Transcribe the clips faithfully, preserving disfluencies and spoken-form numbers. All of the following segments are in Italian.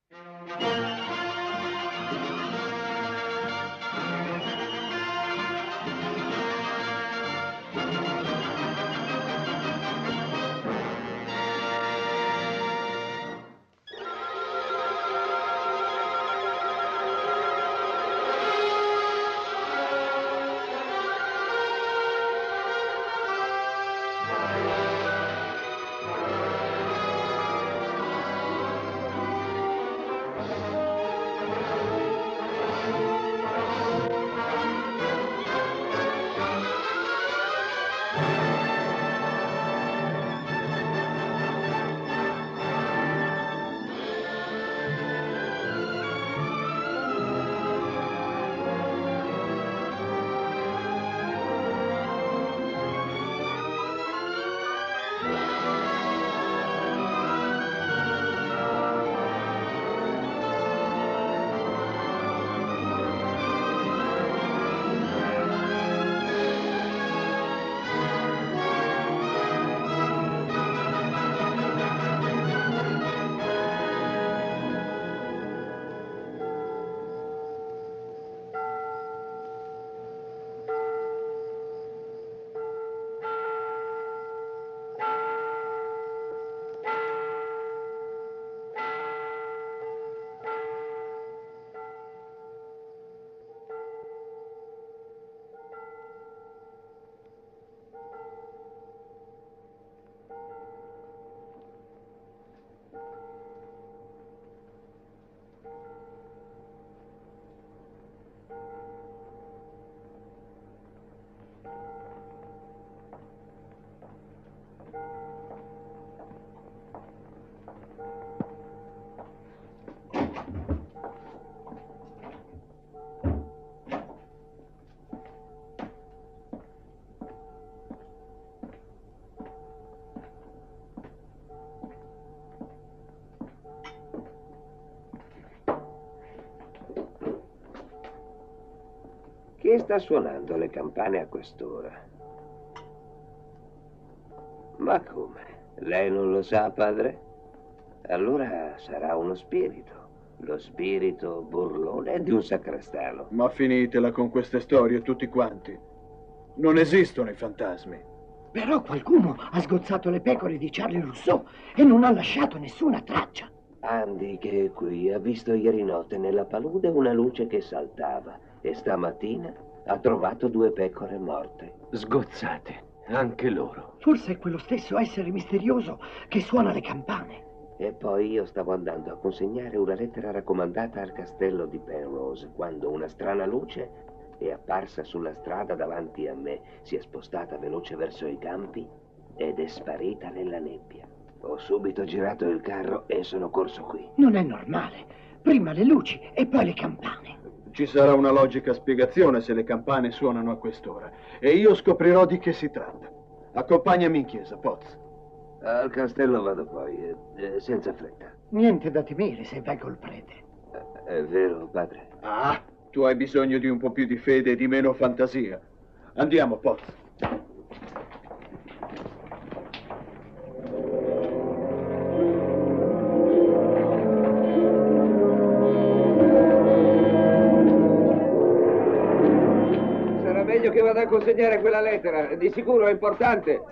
Chi sta suonando le campane a quest'ora? Ma come? Lei non lo sa, padre? Allora sarà uno spirito. Lo spirito burlone di un sacrestano. Ma finitela con queste storie tutti quanti. Non esistono i fantasmi. Però qualcuno ha sgozzato le pecore di Charlie Rousseau e non ha lasciato nessuna traccia. Andy, che è qui, ha visto ieri notte nella palude una luce che saltava e stamattina ha trovato due pecore morte. Sgozzate, anche loro. Forse è quello stesso essere misterioso che suona le campane. E poi io stavo andando a consegnare una lettera raccomandata al castello di Penrose quando una strana luce è apparsa sulla strada davanti a me, si è spostata veloce verso i campi ed è sparita nella nebbia. Ho subito girato il carro e sono corso qui. Non è normale. Prima le luci e poi le campane. Ci sarà una logica spiegazione se le campane suonano a quest'ora. E io scoprirò di che si tratta. Accompagnami in chiesa, Potts. Al castello vado poi, eh, eh, senza fretta. Niente da temere se vai col prete. Eh, è vero, padre? Ah, tu hai bisogno di un po' più di fede e di meno fantasia. Andiamo, Potts. Meglio che vada a consegnare quella lettera, di sicuro è importante.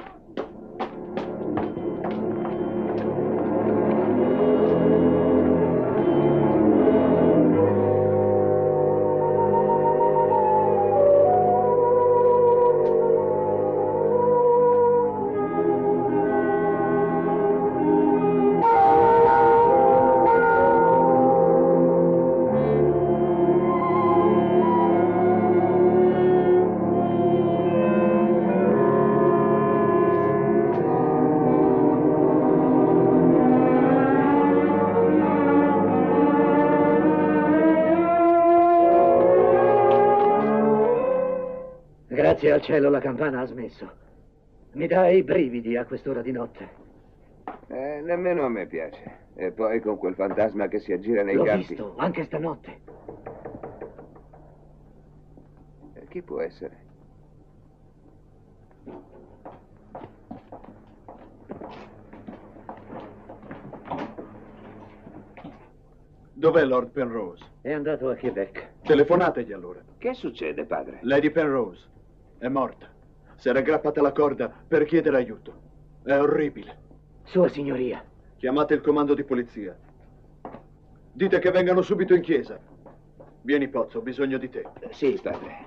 Grazie al cielo la campana ha smesso. Mi dà i brividi a quest'ora di notte. Eh, nemmeno a me piace. E poi con quel fantasma che si aggira nei L'ho campi. visto, anche stanotte. Eh, chi può essere? Dov'è Lord Penrose? È andato a Quebec. Telefonategli allora. Che succede, padre? Lady Penrose è morta. Si era aggrappata alla corda per chiedere aiuto. È orribile. Sua signoria. Chiamate il comando di polizia. Dite che vengano subito in chiesa. Vieni, Pozzo, ho bisogno di te. Sì, padre.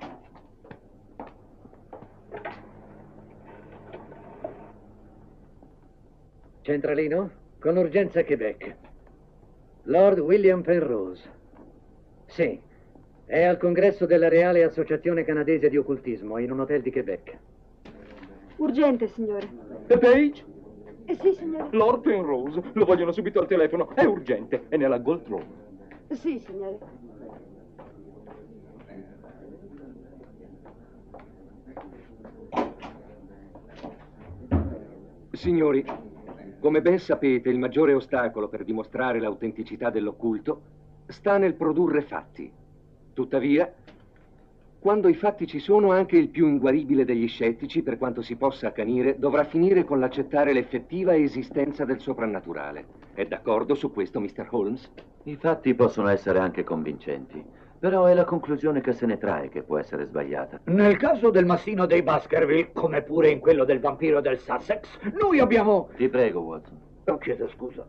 Centralino? Con urgenza Quebec. Lord William Penrose. Sì, è al congresso della Reale Associazione Canadese di Occultismo in un hotel di Quebec. Urgente, signore. The Page? Eh, sì, signore. Lord Penrose, lo vogliono subito al telefono. È urgente, è nella Gold Room. Sì, signore. Signori, come ben sapete, il maggiore ostacolo per dimostrare l'autenticità dell'occulto sta nel produrre fatti. Tuttavia, quando i fatti ci sono, anche il più inguaribile degli scettici, per quanto si possa accanire, dovrà finire con l'accettare l'effettiva esistenza del soprannaturale. È d'accordo su questo, mister Holmes? I fatti possono essere anche convincenti, però è la conclusione che se ne trae che può essere sbagliata. Nel caso del mastino dei Baskerville, come pure in quello del vampiro del Sussex, noi abbiamo... Ti prego, Watson. Oh, chiedo scusa.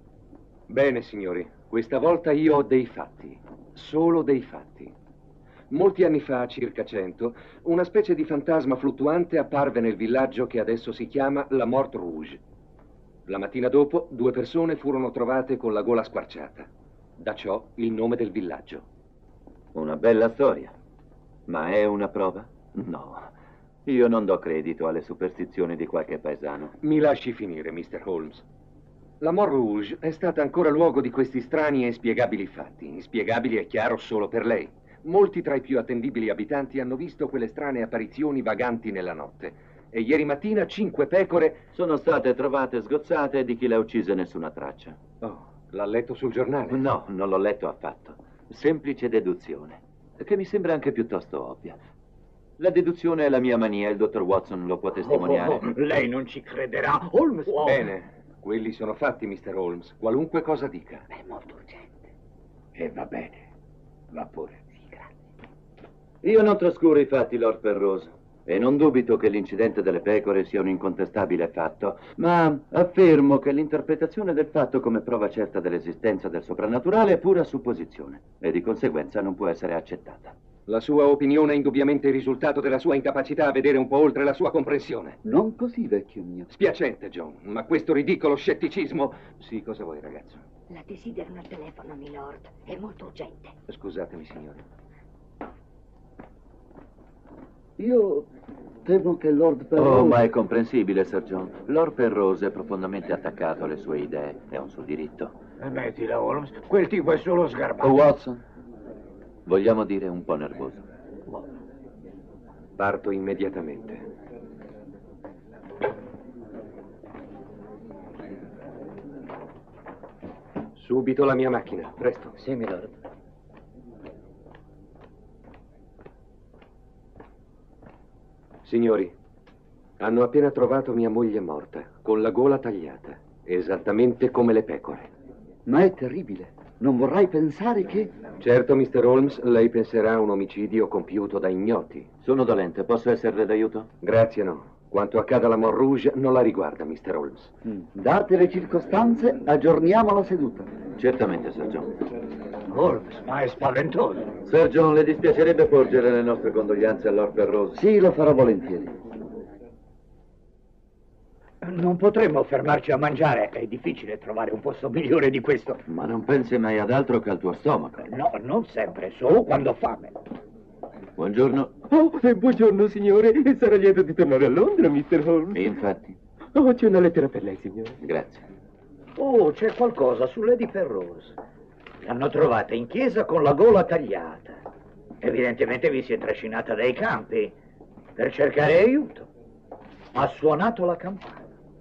Bene, signori, questa volta io ho dei fatti, solo dei fatti. Molti anni fa, circa cento, una specie di fantasma fluttuante apparve nel villaggio che adesso si chiama la Mort Rouge. La mattina dopo, due persone furono trovate con la gola squarciata. Da ciò il nome del villaggio. Una bella storia. Ma è una prova? No. Io non do credito alle superstizioni di qualche paesano. Mi lasci finire, mister Holmes. La Mort Rouge è stata ancora luogo di questi strani e inspiegabili fatti. Inspiegabili, è chiaro, solo per lei. Molti tra i più attendibili abitanti hanno visto quelle strane apparizioni vaganti nella notte. E ieri mattina cinque pecore... Sono state trovate sgozzate e di chi le ha uccise nessuna traccia. Oh, l'ha letto sul giornale? No, non l'ho letto affatto. Semplice deduzione, che mi sembra anche piuttosto ovvia. La deduzione è la mia mania, il dottor Watson lo può testimoniare. Oh, oh, oh, lei non ci crederà, Holmes. Oh. Bene, quelli sono fatti, mister Holmes. Qualunque cosa dica. È molto urgente. E va bene, va pure. Sì, grazie. Io non trascuro i fatti, Lord Penrose. E non dubito che l'incidente delle pecore sia un incontestabile fatto, ma affermo che l'interpretazione del fatto come prova certa dell'esistenza del soprannaturale è pura supposizione e di conseguenza non può essere accettata. La sua opinione è indubbiamente il risultato della sua incapacità a vedere un po' oltre la sua comprensione. Non così, vecchio mio. Spiacente, John, ma questo ridicolo scetticismo... Sì, cosa vuoi, ragazzo? La desiderano al telefono, milord. È molto urgente. Scusatemi, signore. Io temo che Lord Penrose... Oh, ma è comprensibile, Sir John. Lord Penrose è profondamente attaccato alle sue idee. È un suo diritto. E mettila, Holmes. Quel tipo è solo sgarbato. Oh, Watson. Vogliamo dire un po' nervoso. Parto immediatamente. Subito la mia macchina, presto. Sì, milord. Signori, hanno appena trovato mia moglie morta, con la gola tagliata, esattamente come le pecore. Ma è terribile. Non vorrai pensare che... Certo, mister Holmes, lei penserà a un omicidio compiuto da ignoti. Sono dolente, posso esserle d'aiuto? Grazie, no. Quanto accade alla Mort Rouge non la riguarda, mister Holmes. Mm. Date le circostanze, aggiorniamo la seduta. Certamente, Sir John. Holmes, ma è spaventoso. Sir John, le dispiacerebbe porgere le nostre condoglianze a Lord Penrose? Sì, lo farò volentieri. Non potremmo fermarci a mangiare. È difficile trovare un posto migliore di questo. Ma non pensi mai ad altro che al tuo stomaco? No, non sempre, solo quando ho fame. Buongiorno. Oh, eh, buongiorno, signore. Sarò lieto di tornare a Londra, mister Holmes. E infatti. Oh, c'è una lettera per lei, signore. Grazie. Oh, c'è qualcosa su Lady Penrose. L'hanno trovata in chiesa con la gola tagliata. Evidentemente vi si è trascinata dai campi per cercare aiuto. Ha suonato la campana.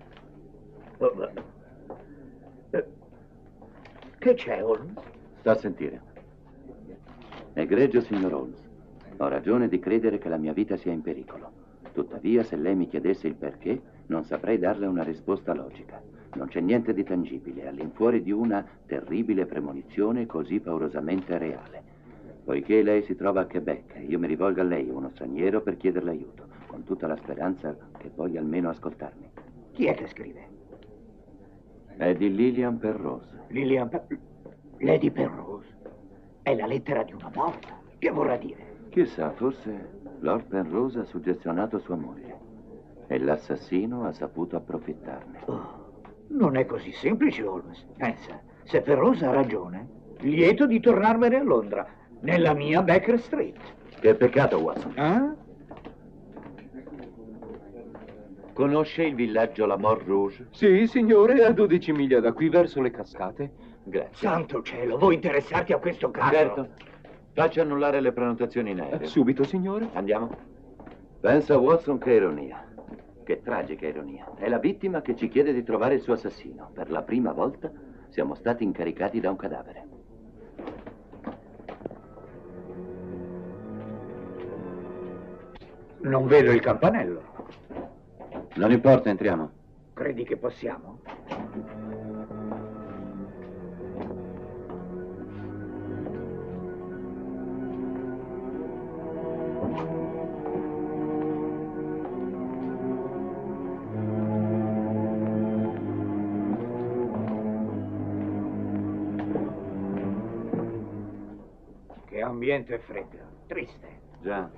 Che c'è, Holmes? Sta a sentire. Egregio signor Holmes, ho ragione di credere che la mia vita sia in pericolo. Tuttavia, se lei mi chiedesse il perché, non saprei darle una risposta logica. Non c'è niente di tangibile, all'infuori di una terribile premonizione così paurosamente reale. Poiché lei si trova a Quebec, io mi rivolgo a lei, uno straniero, per chiederle aiuto, con tutta la speranza che voglia almeno ascoltarmi. Chi è che scrive? È di Lillian Penrose. Lillian Per... Lady Penrose. È la lettera di una morta. Che vorrà dire? Chissà, forse Lord Penrose ha suggestionato sua moglie e l'assassino ha saputo approfittarne. Oh, non è così semplice, Holmes. Pensa, se Penrose ha ragione, lieto di tornarmene a Londra, nella mia Baker Street. Che peccato, Watson. Ah? Conosce il villaggio La Mort Rouge? Sì, signore, a dodici miglia da qui verso le cascate. Grazie. Santo cielo, vuoi interessarti a questo caso? Certo. Faccia annullare le prenotazioni in aereo. Subito, signore. Andiamo. Pensa, Watson, che ironia. Che tragica ironia. È la vittima che ci chiede di trovare il suo assassino. Per la prima volta siamo stati incaricati da un cadavere. Non vedo il campanello. Non importa, entriamo. Credi che possiamo? Che ambiente freddo, triste. Già.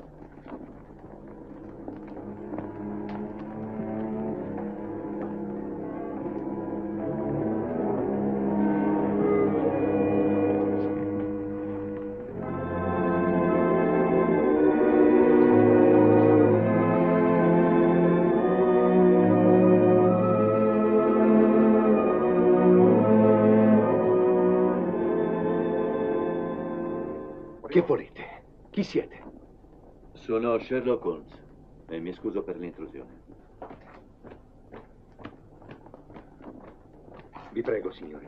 Che volete? Chi siete? Sono Sherlock Holmes e mi scuso per l'intrusione. Vi prego, signori.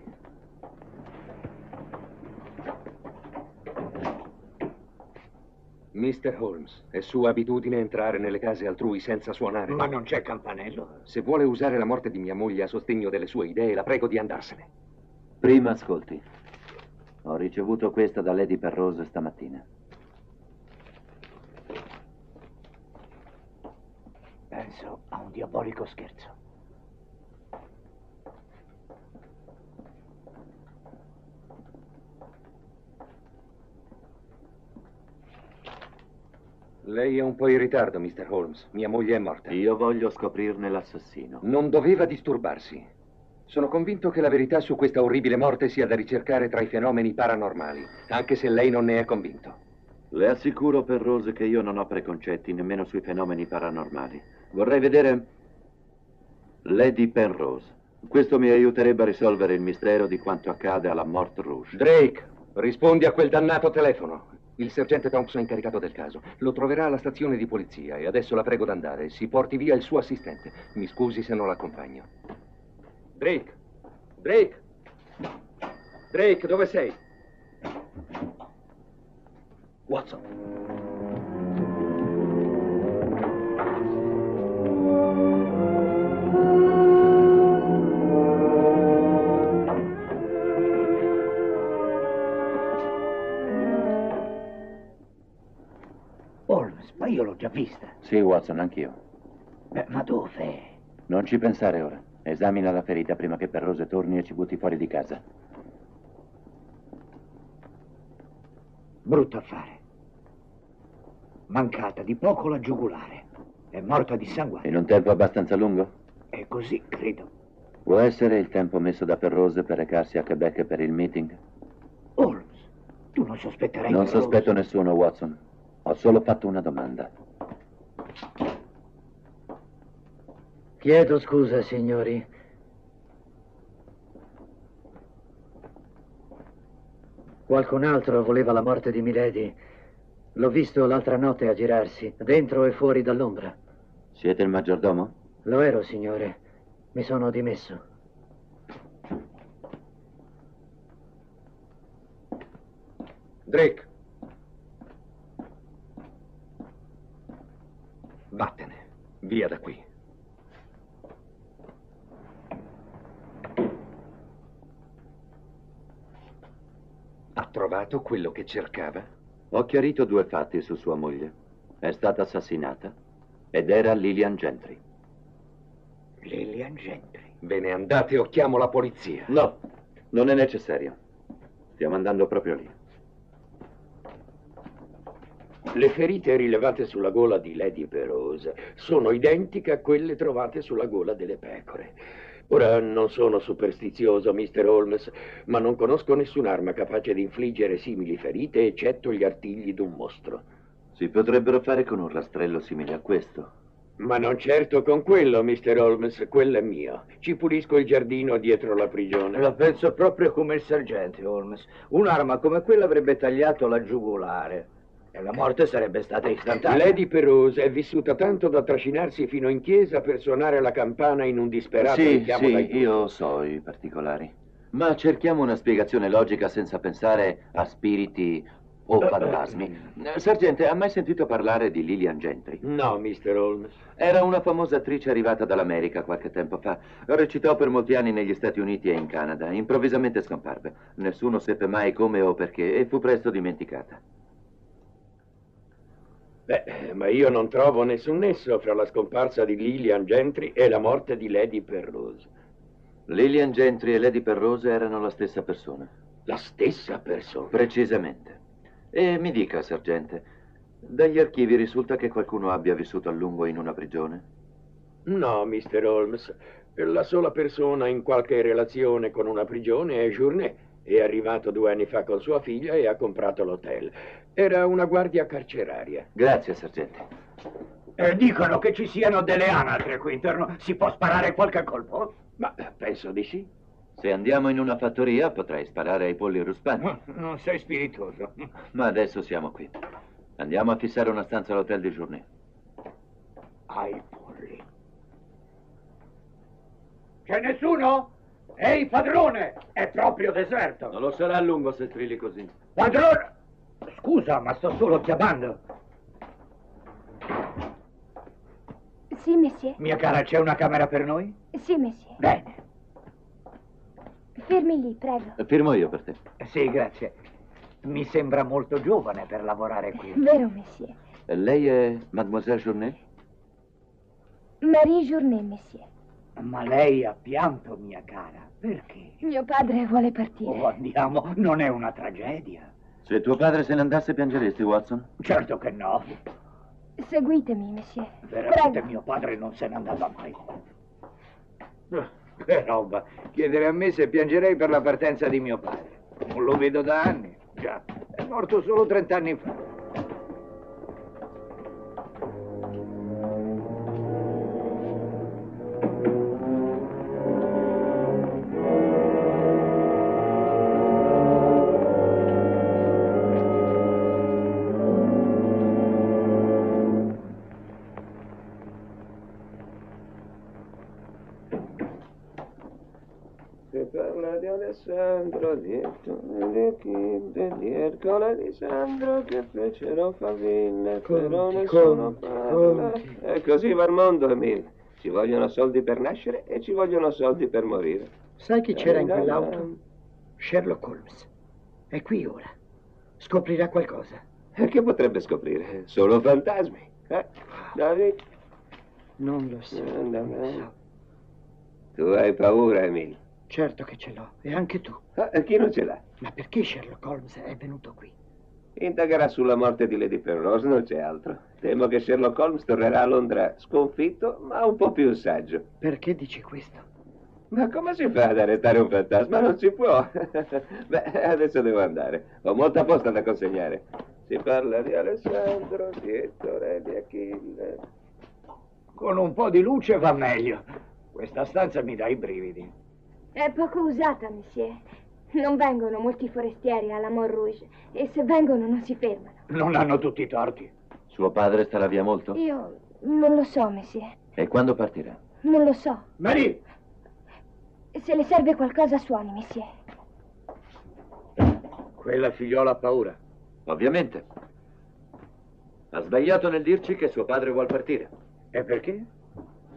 mister Holmes, è sua abitudine entrare nelle case altrui senza suonare? Ma non c'è campanello? Se vuole usare la morte di mia moglie a sostegno delle sue idee, la prego di andarsene. Prima ascolti. Ho ricevuto questa da Lady Penrose stamattina. Penso a un diabolico scherzo. Lei è un po' in ritardo, mister Holmes. Mia moglie è morta. Io voglio scoprirne l'assassino. Non doveva disturbarsi. Sono convinto che la verità su questa orribile morte sia da ricercare tra i fenomeni paranormali, anche se lei non ne è convinto. Le assicuro, Penrose, che io non ho preconcetti nemmeno sui fenomeni paranormali. Vorrei vedere Lady Penrose. Questo mi aiuterebbe a risolvere il mistero di quanto accade alla Mort Rouge. Drake, rispondi a quel dannato telefono. Il sergente Thompson è incaricato del caso. Lo troverà alla stazione di polizia e adesso la prego d'andare. Si porti via il suo assistente. Mi scusi se non l'accompagno. Drake! Drake! Drake, dove sei? Watson. Holmes, ma io l'ho già vista. Sì, Watson, anch'io. Beh, ma dove? Non ci pensare ora. Esamina la ferita prima che Penrose torni e ci butti fuori di casa. Brutto affare. Mancata di poco la giugulare. È morta di sangue. In un tempo abbastanza lungo? È così, credo. Può essere il tempo messo da Penrose per recarsi a Quebec per il meeting? Holmes, tu non sospetterai Non Penrose? sospetto nessuno, Watson. Ho solo fatto una domanda. Chiedo scusa, signori. Qualcun altro voleva la morte di Milady. L'ho visto l'altra notte aggirarsi, dentro e fuori dall'ombra. Siete il maggiordomo? Lo ero, signore. Mi sono dimesso. Drake. Vattene. Via da qui. Ha trovato quello che cercava? Ho chiarito due fatti su sua moglie. È stata assassinata ed era Lillian Gentry. Lillian Gentry? Ve ne andate o chiamo la polizia? No, non è necessario. Stiamo andando proprio lì. Le ferite rilevate sulla gola di Lady Perrose sono identiche a quelle trovate sulla gola delle pecore. Ora, non sono superstizioso, mister Holmes, ma non conosco nessun'arma capace di infliggere simili ferite, eccetto gli artigli d'un mostro. Si potrebbero fare con un rastrello simile a questo. Ma non certo con quello, mister Holmes, quello è mio. Ci pulisco il giardino dietro la prigione. La penso proprio come il sergente Holmes. Un'arma come quella avrebbe tagliato la giugulare. E la morte sarebbe stata istantanea. Lady Perrose è vissuta tanto da trascinarsi fino in chiesa per suonare la campana in un disperato Sì, richiamo sì, dai tuoni. io so i particolari. Ma cerchiamo una spiegazione logica senza pensare a spiriti o fantasmi. Sergente, ha mai sentito parlare di Lillian Gentry? No, mister Holmes. Era una famosa attrice arrivata dall'America qualche tempo fa. Recitò per molti anni negli Stati Uniti e in Canada. Improvvisamente scomparve. Nessuno seppe mai come o perché e fu presto dimenticata. Beh, ma io non trovo nessun nesso fra la scomparsa di Lillian Gentry e la morte di Lady Perrose. Lillian Gentry e Lady Perrose erano la stessa persona. La stessa persona? Precisamente. E mi dica, sergente, dagli archivi risulta che qualcuno abbia vissuto a lungo in una prigione? No, mister Holmes. La sola persona in qualche relazione con una prigione è Journet. È arrivato due anni fa con sua figlia e ha comprato l'hotel. Era una guardia carceraria. Grazie, sergente. E dicono che ci siano delle anatre qui intorno. Si può sparare qualche colpo? Ma penso di sì. Se andiamo in una fattoria potrei sparare ai polli ruspanti. Non sei spiritoso. Ma adesso siamo qui. Andiamo a fissare una stanza all'hotel di Journet. Ai polli. C'è nessuno? Ehi, padrone! È proprio deserto. Non lo sarà a lungo se strilli così. Padrone! Scusa, ma sto solo chiamando. Sì, monsieur. Mia cara, c'è una camera per noi? Sì, monsieur. Bene. Fermi lì, prego. Firmo io per te. Sì, grazie. Mi sembra molto giovane per lavorare qui. Vero, monsieur. Lei è Mademoiselle Journet? Marie Journet, monsieur. Ma lei ha pianto, mia cara. Perché? Mio padre vuole partire. Oh, andiamo. Non è una tragedia. Se tuo padre se ne andasse, piangeresti, Watson? Certo che no. Seguitemi, monsieur. Veramente Prego. mio padre non se ne andava mai. Che roba. Chiedere a me se piangerei per la partenza di mio padre. Non lo vedo da anni. Già, è morto solo trent'anni fa. Alessandro, dietro le chinde di Ercole di Sandro che fecero faville, però nessuno parla. E così va il mondo, Emile. Ci vogliono soldi per nascere e ci vogliono soldi per morire. Sai chi c'era in quell'auto? Sherlock Holmes. È qui ora. Scoprirà qualcosa. E che potrebbe scoprire? Solo fantasmi. Eh? David? Non lo so. Non lo so. Tu hai paura, Emile? Certo che ce l'ho, e anche tu. Ah, e chi non ce l'ha? Ma perché Sherlock Holmes è venuto qui? Indagherà sulla morte di Lady Perrose, non c'è altro. Temo che Sherlock Holmes tornerà a Londra sconfitto, ma un po' più saggio. Perché dici questo? Ma come si fa ad arrestare un fantasma? Non si può. Beh, adesso devo andare. Ho molta posta da consegnare. Si parla di Alessandro, di Ettore, di Achille. Con un po' di luce va meglio. Questa stanza mi dà i brividi. È poco usata, monsieur. Non vengono molti forestieri alla Mont Rouge e se vengono non si fermano. Non hanno tutti i torti. Suo padre starà via molto? Io non lo so, monsieur. E quando partirà? Non lo so. Marie! Se le serve qualcosa suoni, monsieur. Quella figliola ha paura. Ovviamente. Ha sbagliato nel dirci che suo padre vuol partire. E perché?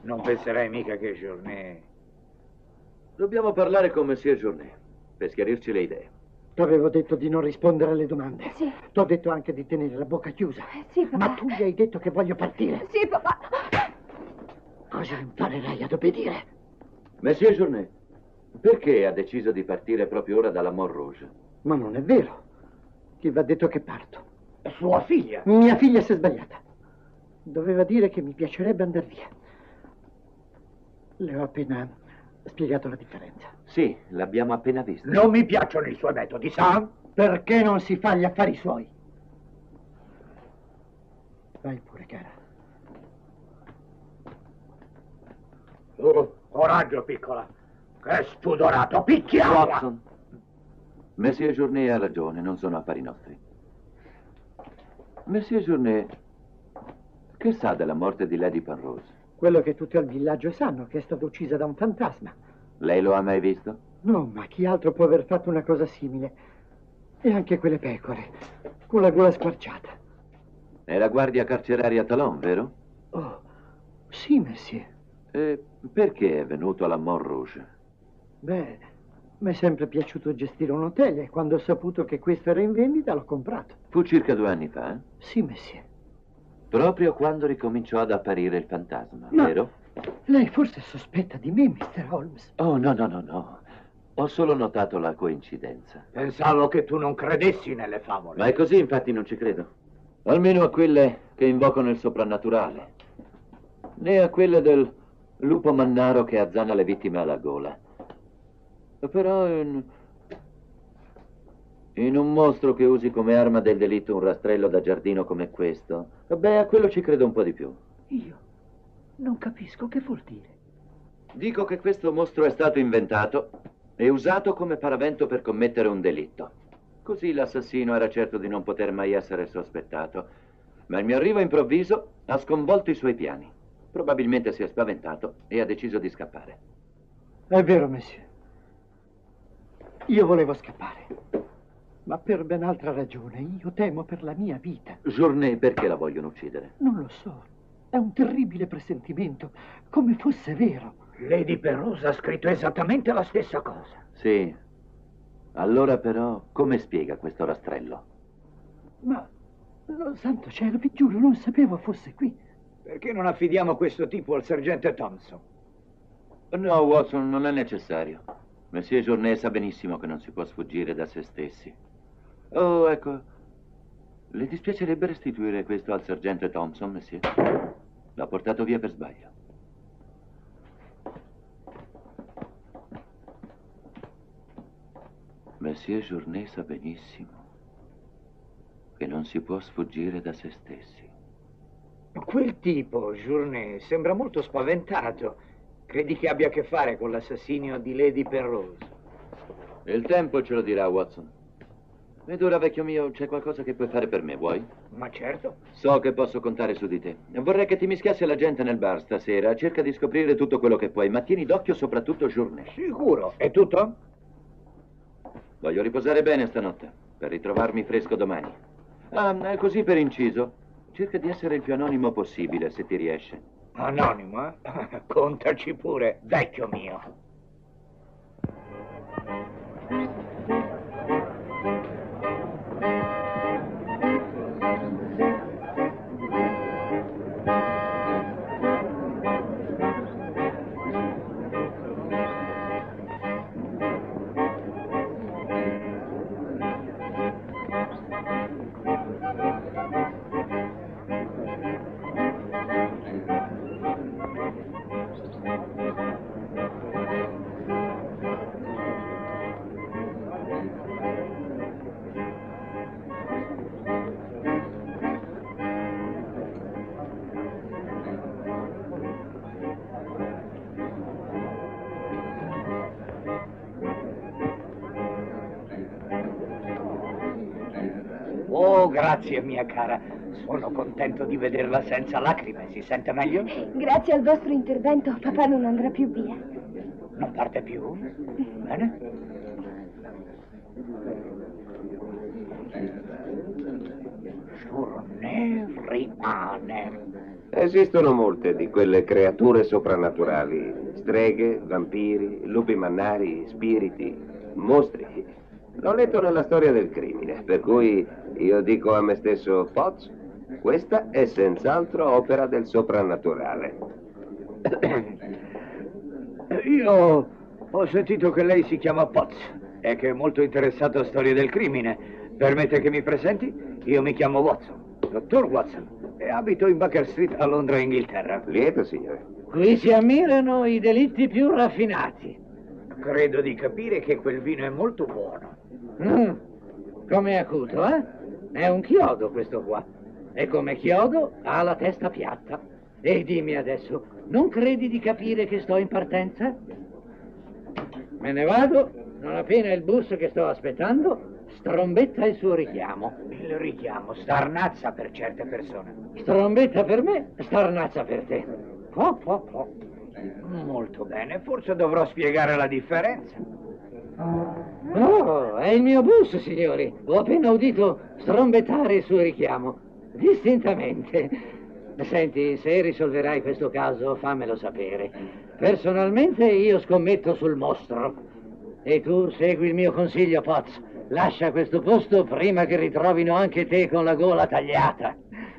Non penserai mica che Journet... Dobbiamo parlare con Monsieur Journet, per schiarirci le idee. T'avevo detto di non rispondere alle domande. Sì. T'ho detto anche di tenere la bocca chiusa. Sì, papà. Ma tu gli hai detto che voglio partire. Sì, papà. Cosa imparerai ad obbedire? Monsieur Journet, perché ha deciso di partire proprio ora dalla Mont Rouge? Ma non è vero. Ti va detto che parto. È sua figlia. Mia figlia si è sbagliata. Doveva dire che mi piacerebbe andare via. Le ho appena spiegato la differenza. Sì, l'abbiamo appena visto. Non mi piacciono i suoi metodi, sa? Perché non si fa gli affari suoi? Vai pure, cara. Oh, coraggio, piccola. Che spudorato, picchiala! Watson, Monsieur Journet ha ragione, non sono affari nostri. Monsieur Journet, che sa della morte di Lady Penrose? Quello che tutti al villaggio sanno, che è stata uccisa da un fantasma. Lei lo ha mai visto? No, ma chi altro può aver fatto una cosa simile? E anche quelle pecore, con la gola squarciata. Era guardia carceraria a Talon, vero? Oh, sì, Messie. E perché è venuto alla Mont Rouge? Beh, mi è sempre piaciuto gestire un hotel e quando ho saputo che questo era in vendita l'ho comprato. Fu circa due anni fa, eh? Sì, Messie. Proprio quando ricominciò ad apparire il fantasma, Ma vero? Lei forse sospetta di me, mister Holmes? Oh, no, no, no, no. Ho solo notato la coincidenza. Pensavo che tu non credessi nelle favole. Ma è così, infatti, non ci credo. Almeno a quelle che invocano il soprannaturale. Né a quelle del lupo mannaro che azzanna le vittime alla gola. Però in... in un mostro che usi come arma del delitto un rastrello da giardino come questo, beh, a quello ci credo un po' di più. Io non capisco che vuol dire. Dico che questo mostro è stato inventato e usato come paravento per commettere un delitto. Così l'assassino era certo di non poter mai essere sospettato. Ma il mio arrivo improvviso ha sconvolto i suoi piani. Probabilmente si è spaventato e ha deciso di scappare. È vero, Monsieur. Io volevo scappare, ma per ben altra ragione. Io temo per la mia vita. Journet, perché la vogliono uccidere? Non lo so. È un terribile presentimento, come fosse vero. Lady Penrose ha scritto esattamente la stessa cosa. Sì. Allora però, come spiega questo rastrello? Ma, no, santo cielo, vi giuro, non sapevo fosse qui. Perché non affidiamo questo tipo al sergente Thompson? No, Watson, non è necessario. Monsieur Journet sa benissimo che non si può sfuggire da se stessi. Oh, ecco. Le dispiacerebbe restituire questo al sergente Thompson, Monsieur? L'ha portato via per sbaglio. Monsieur Journet sa benissimo che non si può sfuggire da se stessi. Quel tipo, Journet, sembra molto spaventato. Credi che abbia a che fare con l'assassinio di Lady Penrose? Il tempo ce lo dirà, Watson. Ed ora, vecchio mio, c'è qualcosa che puoi fare per me, vuoi? Ma certo. So che posso contare su di te. Vorrei che ti mischiassi alla gente nel bar stasera. Cerca di scoprire tutto quello che puoi, ma tieni d'occhio soprattutto Journet. Sicuro. È tutto? Voglio riposare bene stanotte, per ritrovarmi fresco domani. Ah, così per inciso, cerca di essere il più anonimo possibile, se ti riesce. Anonimo, eh? Contaci pure, vecchio mio. Oh, grazie, mia cara. Sono contento di vederla senza lacrime. Si sente meglio? Grazie al vostro intervento, papà non andrà più via. Non parte più? Bene. Journet rimane. Esistono molte di quelle creature soprannaturali, streghe, vampiri, lupi mannari, spiriti, mostri. L'ho letto nella storia del crimine, per cui io dico a me stesso, Potts, questa è senz'altro opera del soprannaturale. Io ho sentito che lei si chiama Potts e che è molto interessato a storie del crimine. Permette che mi presenti? Io mi chiamo Watson, dottor Watson, e abito in Baker Street a Londra, Inghilterra. Lieto, signore. Qui si ammirano i delitti più raffinati. Credo di capire che quel vino è molto buono. Mm, come acuto, eh? È un chiodo questo qua. E come chiodo ha la testa piatta. E dimmi adesso, non credi di capire che sto in partenza? Me ne vado, non appena il bus che sto aspettando strombetta il suo richiamo. Il richiamo starnazza per certe persone. Strombetta per me, starnazza per te. Po, po, po. Molto bene, forse dovrò spiegare la differenza. Oh, è il mio bus, signori. Ho appena udito strombettare il suo richiamo. Distintamente. Senti, se risolverai questo caso, fammelo sapere. Personalmente io scommetto sul mostro. E tu segui il mio consiglio, Potts. Lascia questo posto prima che ritrovino anche te con la gola tagliata.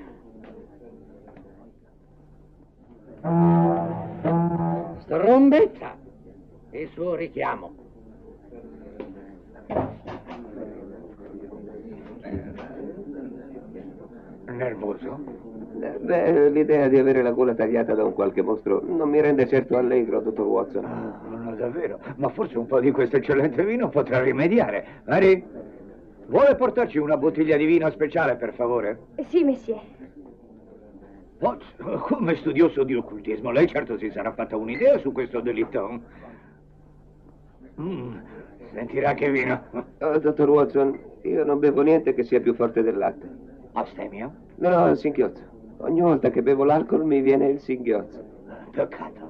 Strombetta il suo richiamo. Nervoso? Beh, l'idea di avere la gola tagliata da un qualche mostro non mi rende certo allegro, dottor Watson. Oh, no, davvero. Ma forse un po' di questo eccellente vino potrà rimediare. Mary, vuole portarci una bottiglia di vino speciale, per favore? Sì, monsieur. Potts, come studioso di occultismo, lei certo si sarà fatta un'idea su questo delitto. Mm, sentirà che vino. Oh, dottor Watson, io non bevo niente che sia più forte del latte. Astemio? No, no, il singhiozzo. Ogni volta che bevo l'alcol mi viene il singhiozzo. Peccato.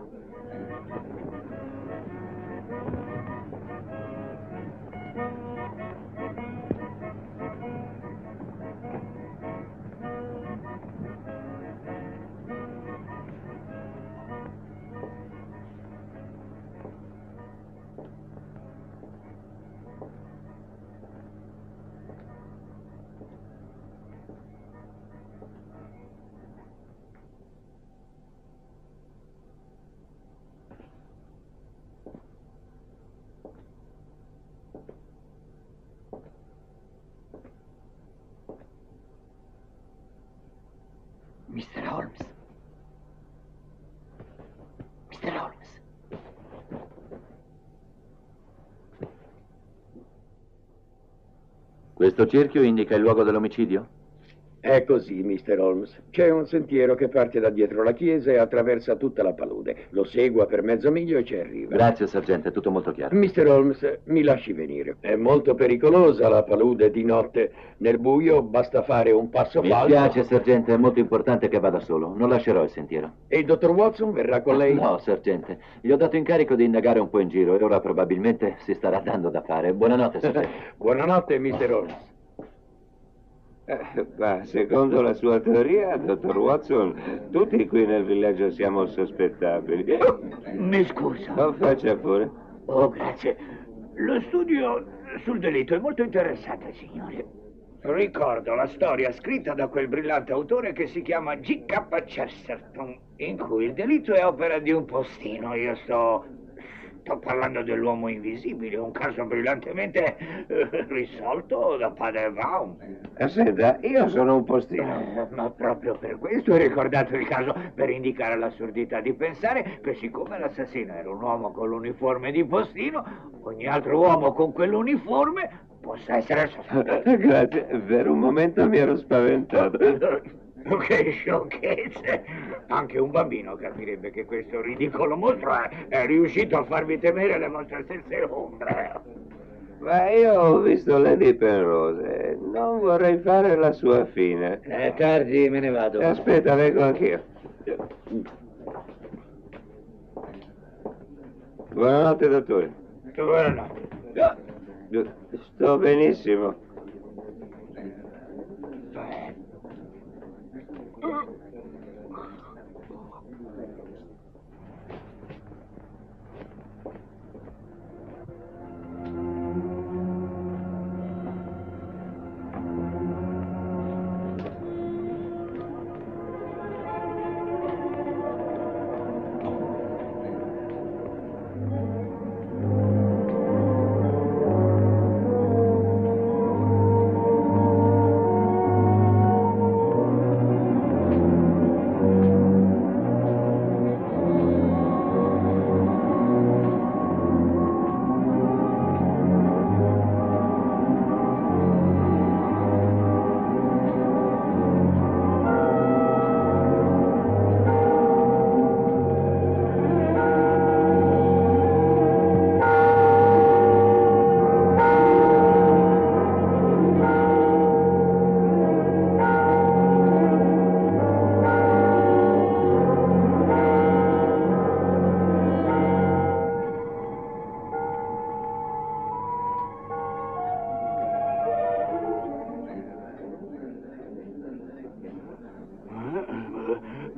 mister Holmes. mister Holmes. Questo cerchio indica il luogo dell'omicidio? È così, mister Holmes. C'è un sentiero che parte da dietro la chiesa e attraversa tutta la palude. Lo segua per mezzo miglio e ci arriva. Grazie, sergente, è tutto molto chiaro. mister Holmes, mi lasci venire. È molto pericolosa la palude di notte. Nel buio basta fare un passo Mi falso. spiace, sergente, è molto importante che vada solo. Non lascerò il sentiero. E il dottor Watson verrà con lei? No, sergente. Gli ho dato incarico di indagare un po' in giro e ora probabilmente si starà dando da fare. Buonanotte, sergente. Buonanotte, mister Holmes. Eh, ma secondo la sua teoria, dottor Watson, tutti qui nel villaggio siamo sospettabili. Mi scusa. Non faccia pure. Oh, grazie. Lo studio sul delitto è molto interessante, signore. Ricordo la storia scritta da quel brillante autore che si chiama G K Chesterton, in cui il delitto è opera di un postino. Io sto... sto parlando dell'uomo invisibile, un caso brillantemente eh, risolto da padre Brown. Eh, senta, io sono un postino. Eh, ma proprio per questo ho ricordato il caso, per indicare l'assurdità di pensare che siccome l'assassino era un uomo con l'uniforme di postino, ogni altro uomo con quell'uniforme possa essere sospettato. Grazie, per un momento mi ero spaventato. Che sciocchezze! Anche un bambino capirebbe che questo ridicolo mostro è, è riuscito a farvi temere le vostre stesse ombre. Ma io ho visto Lady Penrose e non vorrei fare la sua fine. È tardi, me ne vado. Aspetta, vengo anch'io. Buonanotte, dottore. Buonanotte. Sto benissimo.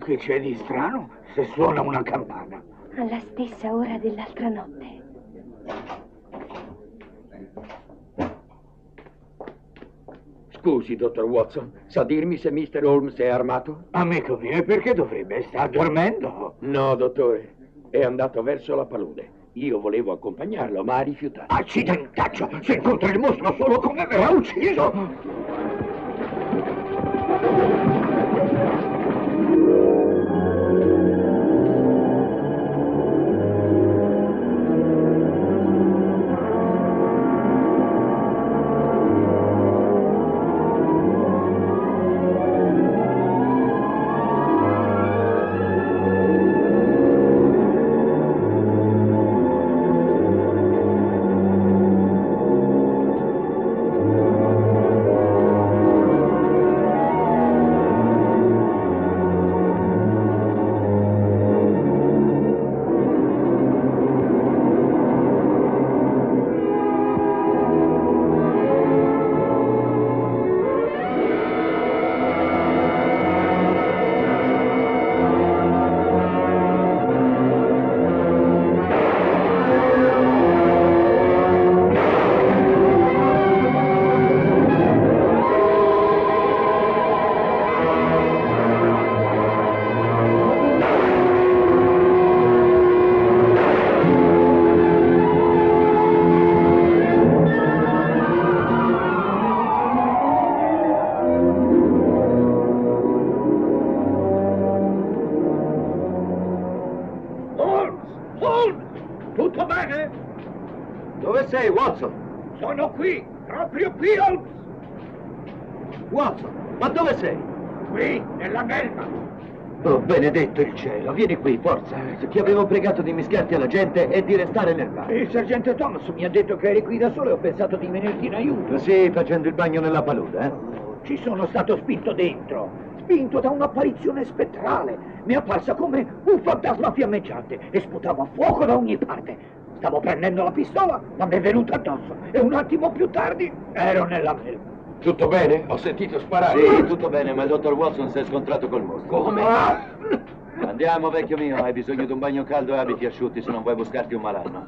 Che c'è di strano se suona una campana? Alla stessa ora dell'altra notte. Scusi, dottor Watson, sa dirmi se mister Holmes è armato? Amico mio, e perché dovrebbe? Sta dormendo? No, dottore, è andato verso la palude. Io volevo accompagnarlo, ma ha rifiutato. Accidentaccio! Se incontra il mostro solo come verrà ucciso! Tutto bene? Dove sei, Watson? Sono qui, proprio qui, Holmes. Watson, ma dove sei? Qui, nella melma. Oh, benedetto il cielo, vieni qui, forza. Ti avevo pregato di mischiarti alla gente e di restare nel bar. Il sergente Thomas mi ha detto che eri qui da solo e ho pensato di venirti in aiuto. Sì, facendo il bagno nella palude, eh? Ci sono stato spinto dentro, spinto da un'apparizione spettrale. Mi è apparsa come un fantasma fiammeggiante e sputava fuoco da ogni parte. Stavo prendendo la pistola, ma mi è venuta addosso e un attimo più tardi ero nella melma. Tutto bene? Ho sentito sparare. Sì, tutto bene, ma il dottor Watson si è scontrato col mostro. Come? Ah! Andiamo, vecchio mio, hai bisogno di un bagno caldo e abiti asciutti se non vuoi buscarti un malanno.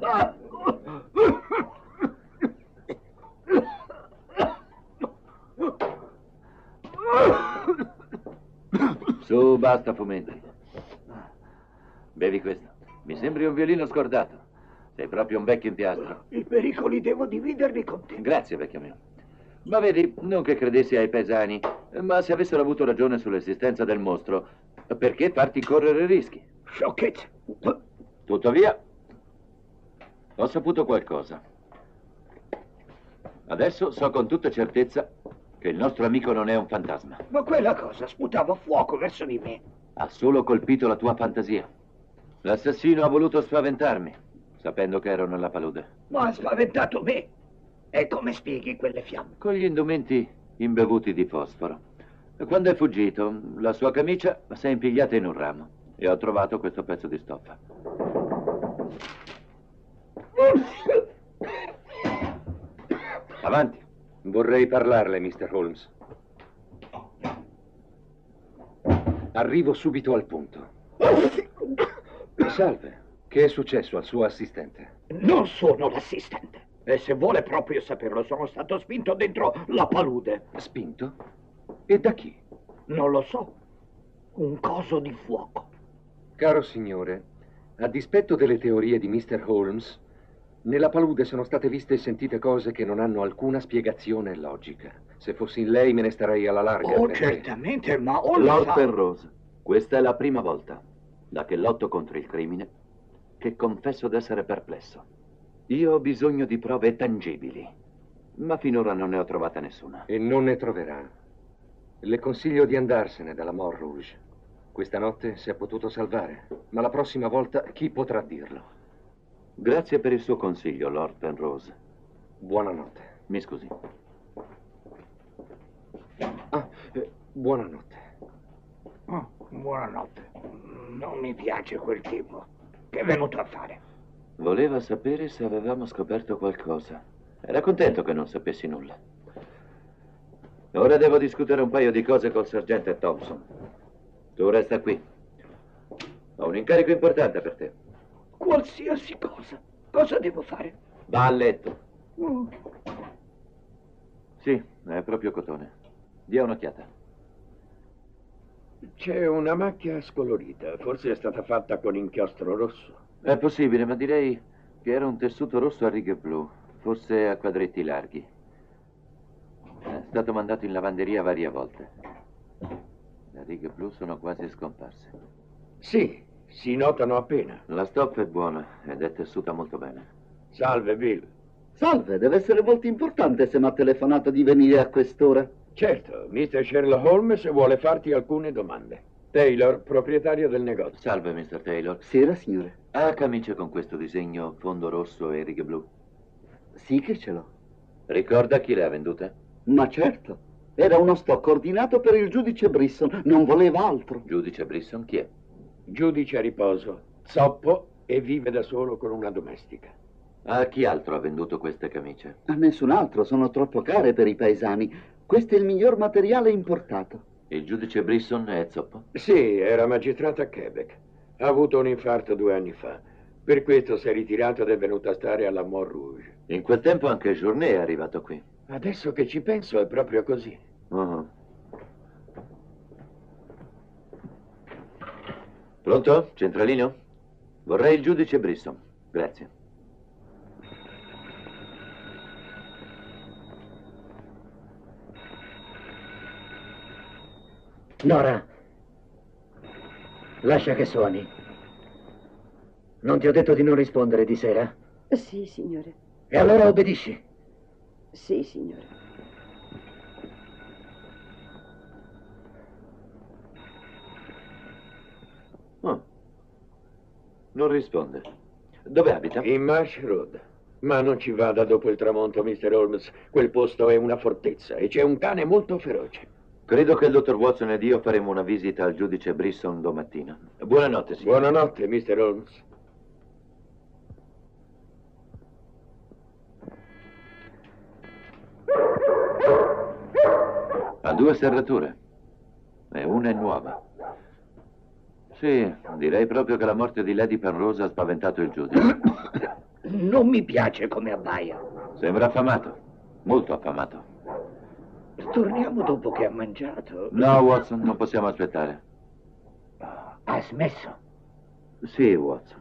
Su, basta fumetti. Bevi questo. Mi sembri un violino scordato. Sei proprio un vecchio impiastro. I pericoli devo dividerli con te. Grazie, vecchio mio. Ma vedi, non che credessi ai paesani, ma se avessero avuto ragione sull'esistenza del mostro, perché farti correre rischi? Sciocchezza. Tuttavia, ho saputo qualcosa. Adesso so con tutta certezza che il nostro amico non è un fantasma. Ma quella cosa sputava fuoco verso di me. Ha solo colpito la tua fantasia. L'assassino ha voluto spaventarmi, sapendo che ero nella palude. Ma ha spaventato me. E come spieghi quelle fiamme? Con gli indumenti imbevuti di fosforo. Quando è fuggito, la sua camicia si è impigliata in un ramo e ho trovato questo pezzo di stoffa. Avanti. Vorrei parlarle, mister Holmes. Arrivo subito al punto. Salve, che è successo al suo assistente? Non sono l'assistente. E se vuole proprio saperlo, sono stato spinto dentro la palude. Spinto? E da chi? Non lo so. Un coso di fuoco. Caro signore, a dispetto delle teorie di mister Holmes, nella palude sono state viste e sentite cose che non hanno alcuna spiegazione logica. Se fossi in lei me ne starei alla larga. Oh, perché... certamente, ma Holmes Lord sa... Penrose, questa è la prima volta, da che lotto contro il crimine, che confesso d'essere perplesso. Io ho bisogno di prove tangibili, ma finora non ne ho trovata nessuna. E non ne troverà. Le consiglio di andarsene dalla Mort Rouge. Questa notte si è potuto salvare, ma la prossima volta chi potrà dirlo? Grazie per il suo consiglio, Lord Penrose. Buonanotte. Mi scusi. Ah, eh, buonanotte. Oh, buonanotte. Non mi piace quel tipo. Che è venuto a fare? Voleva sapere se avevamo scoperto qualcosa. Era contento che non sapessi nulla. Ora devo discutere un paio di cose col sergente Thompson. Tu resta qui. Ho un incarico importante per te. Qualsiasi cosa. Cosa devo fare? Va a letto. Mm. Sì, è proprio cotone. Dia un'occhiata. C'è una macchia scolorita. Forse è stata fatta con inchiostro rosso. È possibile, ma direi che era un tessuto rosso a righe blu, forse a quadretti larghi. È stato mandato in lavanderia varie volte. Le righe blu sono quasi scomparse. Sì, si notano appena. La stoffa è buona ed è tessuta molto bene. Salve, Bill. Salve, deve essere molto importante se mi ha telefonato di venire a quest'ora. Certo, mister Sherlock Holmes vuole farti alcune domande. Taylor, proprietario del negozio. Salve, mister Taylor. Sera, signore. Ha camicie con questo disegno, fondo rosso e righe blu? Sì che ce l'ho. Ricorda chi le ha vendute? Ma certo. Era uno stock ordinato per il giudice Brisson. Non voleva altro. Giudice Brisson chi è? Giudice a riposo, zoppo e vive da solo con una domestica. A chi altro ha venduto queste camicie? A nessun altro, sono troppo care per i paesani. Questo è il miglior materiale importato. Il giudice Brisson è zoppo? Sì, era magistrato a Quebec. Ha avuto un infarto due anni fa. Per questo si è ritirato ed è venuto a stare alla Mont Rouge. In quel tempo anche Journet è arrivato qui. Adesso che ci penso è proprio così. Uh-huh. Pronto? Centralino? Vorrei il giudice Brisson. Grazie. Nora, lascia che suoni. Non ti ho detto di non rispondere di sera? Sì, signore. E allora obbedisci? Sì, signore. Oh. Non risponde. Dove abita? In Marsh Road. Ma non ci vada dopo il tramonto, mister Holmes. Quel posto è una fortezza e c'è un cane molto feroce. Credo che il dottor Watson ed io faremo una visita al giudice Brisson domattina. Buonanotte, signore. Buonanotte, mister Holmes. Ha due serrature. E una è nuova. Sì, direi proprio che la morte di Lady Penrose ha spaventato il giudice. Non mi piace come abbaia. Sembra affamato. Molto affamato. Torniamo dopo che ha mangiato. No, Watson, non possiamo aspettare. Ha smesso? Sì, Watson.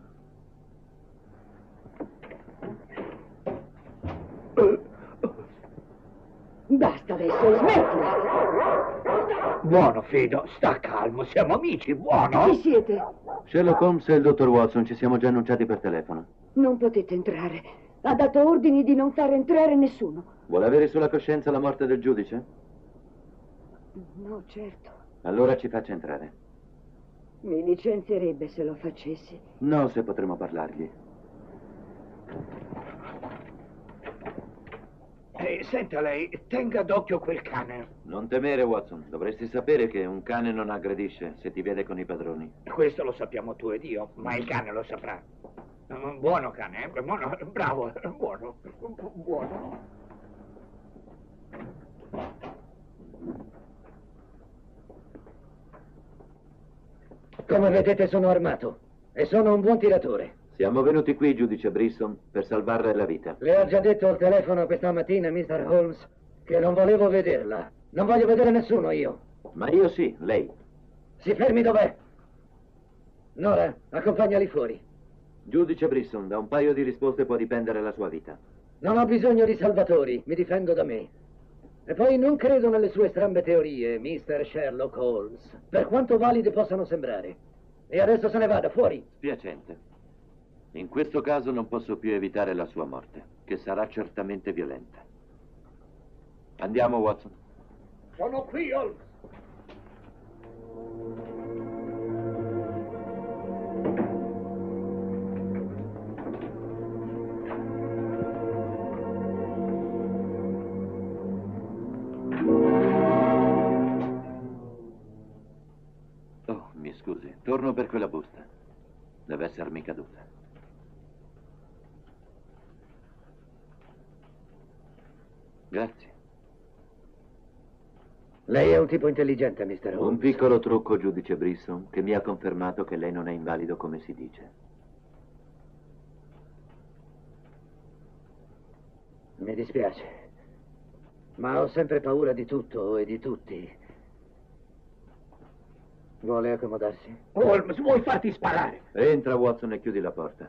Basta adesso, smettila. Buono, Fido, sta calmo, siamo amici, buono. Chi siete? Sherlock Holmes e il dottor Watson ci siamo già annunciati per telefono. Non potete entrare. Ha dato ordini di non far entrare nessuno. Vuole avere sulla coscienza la morte del giudice? No, certo. Allora ci faccia entrare. Mi licenzierebbe se lo facessi. No, se potremo parlargli. Eh, senta lei, tenga d'occhio quel cane. Non temere, Watson. Dovresti sapere che un cane non aggredisce se ti vede con i padroni. Questo lo sappiamo tu ed io, ma il cane lo saprà. Buono cane, eh? Buono, bravo, buono, buono. Come vedete sono armato e sono un buon tiratore. Siamo venuti qui, giudice Brisson, per salvarle la vita. Le ho già detto al telefono questa mattina, mister Holmes, che non volevo vederla. Non voglio vedere nessuno io. Ma io sì, lei. Si fermi dov'è? Nora, accompagnali fuori. Giudice Brisson, da un paio di risposte può dipendere la sua vita. Non ho bisogno di salvatori, mi difendo da me. E poi non credo nelle sue strambe teorie, mister Sherlock Holmes, per quanto valide possano sembrare. E adesso se ne vada, fuori. Spiacente. In questo caso non posso più evitare la sua morte, che sarà certamente violenta. Andiamo, Watson. Sono qui, Holmes. Oh, mi scusi, torno per quella busta. Deve essermi caduta. Grazie. Lei è un tipo intelligente, mister Holmes. Un piccolo trucco, giudice Brisson, che mi ha confermato che lei non è invalido come si dice. Mi dispiace, ma ho sempre paura di tutto e di tutti. Vuole accomodarsi? Holmes, vuoi farti sparare? Entra, Watson, e chiudi la porta.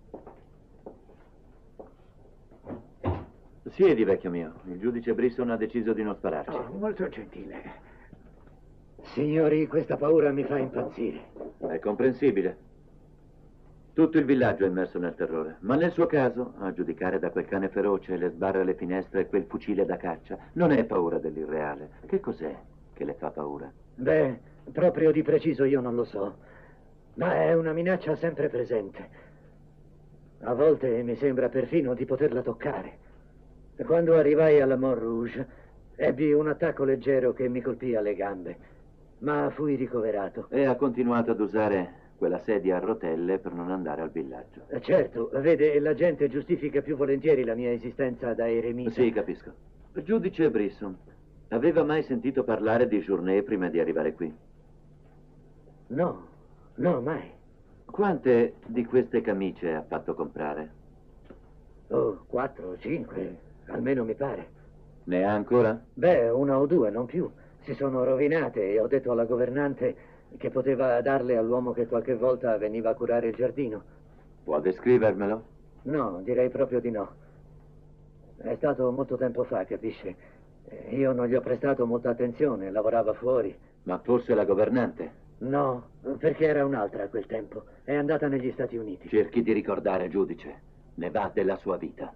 Siedi, vecchio mio. Il giudice Brisson ha deciso di non spararci. Oh, molto gentile. Signori, questa paura mi fa impazzire. È comprensibile. Tutto il villaggio è immerso nel terrore, ma nel suo caso, a giudicare da quel cane feroce, le sbarre alle finestre e quel fucile da caccia, non è paura dell'irreale. Che cos'è che le fa paura? Beh, proprio di preciso io non lo so, ma è una minaccia sempre presente. A volte mi sembra perfino di poterla toccare. Quando arrivai alla Montrouge, ebbi un attacco leggero che mi colpì alle gambe, ma fui ricoverato. E ha continuato ad usare quella sedia a rotelle per non andare al villaggio. Certo, vede, la gente giustifica più volentieri la mia esistenza da eremita. Sì, capisco. Giudice Brisson, aveva mai sentito parlare di Journée prima di arrivare qui? No, no, mai. Quante di queste camicie ha fatto comprare? Oh, quattro, cinque, almeno mi pare. Ne ha ancora? Beh, una o due, non più. Si sono rovinate e ho detto alla governante che poteva darle all'uomo che qualche volta veniva a curare il giardino. Può descrivermelo? No, direi proprio di no. È stato molto tempo fa, capisce? Io non gli ho prestato molta attenzione, lavorava fuori. Ma forse la governante? No, perché era un'altra a quel tempo. È andata negli Stati Uniti. Cerchi di ricordare, giudice. Ne va della sua vita.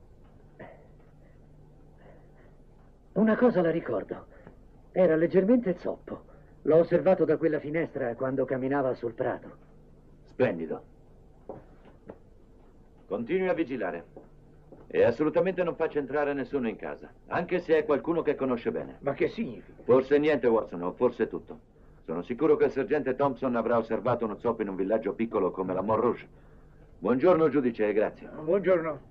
Una cosa la ricordo. Era leggermente zoppo. L'ho osservato da quella finestra quando camminava sul prato. Splendido. Continui a vigilare. E assolutamente non faccia entrare nessuno in casa, anche se è qualcuno che conosce bene. Ma che significa? Forse niente, Watson, o forse tutto. Sono sicuro che il sergente Thompson avrà osservato uno zoppo in un villaggio piccolo come la Montrouge. Buongiorno, giudice, e grazie. Buongiorno.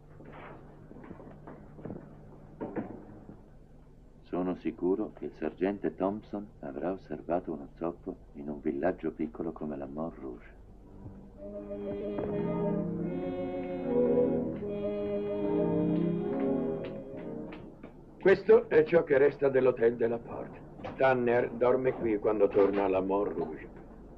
Sono sicuro che il sergente Thompson avrà osservato uno zoppo in un villaggio piccolo come la Montrouge. Questo è ciò che resta dell'hotel della Porte. Tanner dorme qui quando torna alla Montrouge.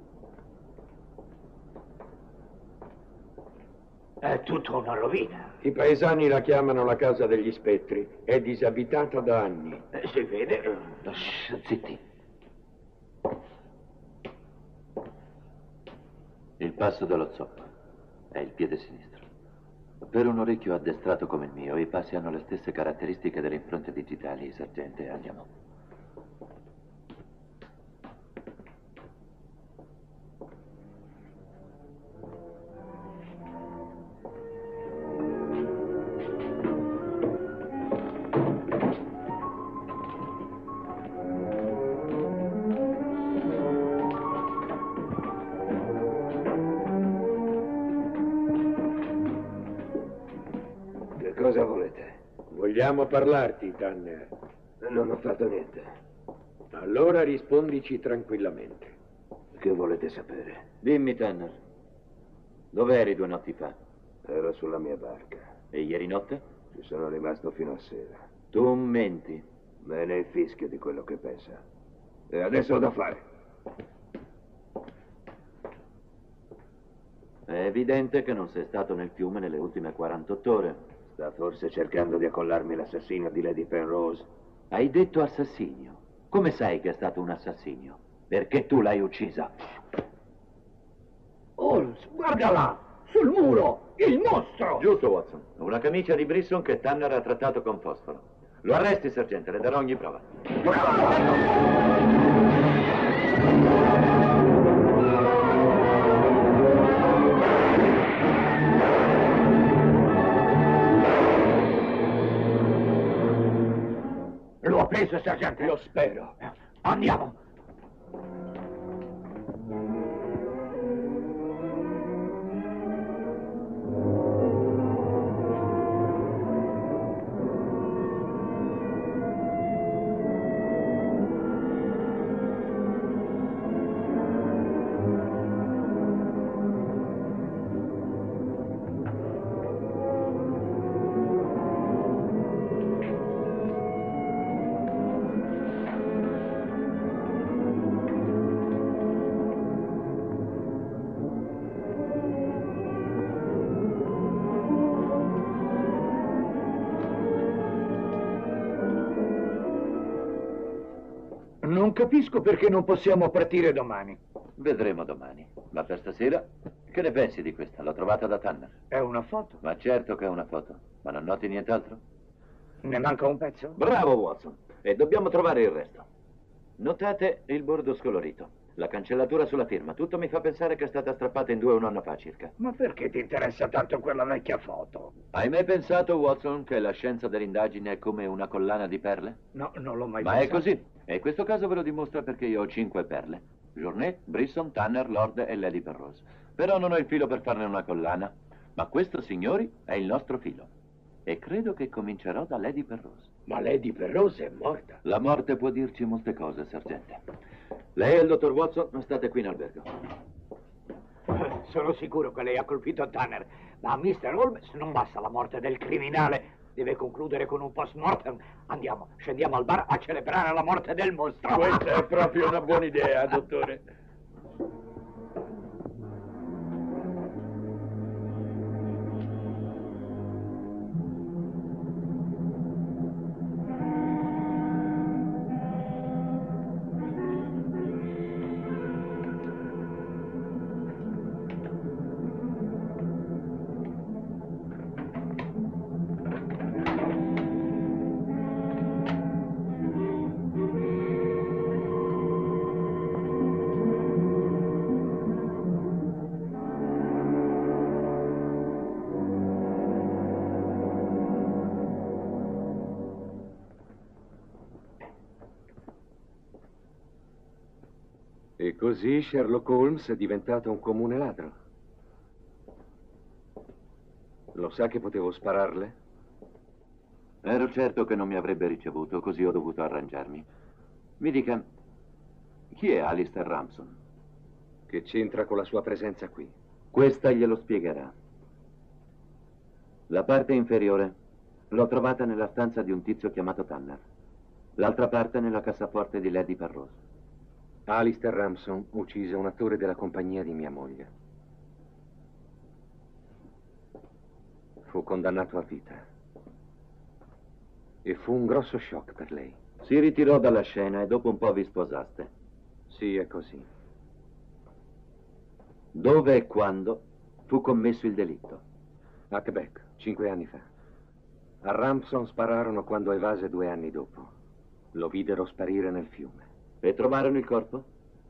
È tutta una rovina. I paesani la chiamano la casa degli spettri. È disabitata da anni. Eh, si vede. Shh, zitti. Il passo dello zoppo è il piede sinistro. Per un orecchio addestrato come il mio, i passi hanno le stesse caratteristiche delle impronte digitali, sergente. Andiamo. Cosa volete? Vogliamo parlarti, Tanner. Non ho fatto niente. Allora rispondici tranquillamente. Che volete sapere? Dimmi, Tanner, dov'eri due notti fa? Ero sulla mia barca. E ieri notte? Ci sono rimasto fino a sera. Tu menti. Me ne fischio di quello che pensa. E adesso ho da fare. È evidente che non sei stato nel fiume nelle ultime quarantotto ore. Sta forse cercando di accollarmi l'assassino di Lady Penrose? Hai detto assassinio. Come sai che è stato un assassinio? Perché tu l'hai uccisa. Holmes, guarda là, sul muro, il mostro! Giusto, Watson. Una camicia di Brisson che Tanner ha trattato con fosforo. Lo arresti, sergente, le darò ogni prova. Lo ha preso, sergente? Lo spero. Andiamo. Non capisco perché non possiamo partire domani. Vedremo domani. Ma per stasera, che ne pensi di questa? L'ho trovata da Tanner. È una foto. Ma certo che è una foto. Ma non noti nient'altro? Ne manca un pezzo? Bravo, Watson. E dobbiamo trovare il resto. Notate il bordo scolorito. La cancellatura sulla firma. Tutto mi fa pensare che è stata strappata in due un anno fa circa. Ma perché ti interessa tanto quella vecchia foto? Hai mai pensato, Watson, che la scienza dell'indagine è come una collana di perle? No, non l'ho mai Ma pensato. è così. E in questo caso ve lo dimostra perché io ho cinque perle. Journet, Brisson, Tanner, Lord e Lady Penrose. Però non ho il filo per farne una collana. Ma questo, signori, è il nostro filo. E credo che comincerò da Lady Penrose. Ma Lady Penrose è morta. La morte può dirci molte cose, sergente. Lei e il dottor Watson state qui in albergo. Sono sicuro che lei ha colpito Tanner, ma a mister Holmes non basta la morte del criminale. Deve concludere con un post mortem. Andiamo, scendiamo al bar a celebrare la morte del mostro. Questa è proprio una buona idea, dottore. E così Sherlock Holmes è diventato un comune ladro. Lo sa che potevo spararle? Ero certo che non mi avrebbe ricevuto, così ho dovuto arrangiarmi. Mi dica, chi è Alistair Ramson? Che c'entra con la sua presenza qui? Questa glielo spiegherà. La parte inferiore l'ho trovata nella stanza di un tizio chiamato Tanner. L'altra parte nella cassaforte di Lady Penrose. Alistair Ramson uccise un attore della compagnia di mia moglie. Fu condannato a vita. E fu un grosso shock per lei. Si ritirò dalla scena e dopo un po' vi sposaste. Sì, è così. Dove e quando fu commesso il delitto? A Quebec, cinque anni fa. A Ramson spararono quando evase due anni dopo. Lo videro sparire nel fiume. E trovarono il corpo?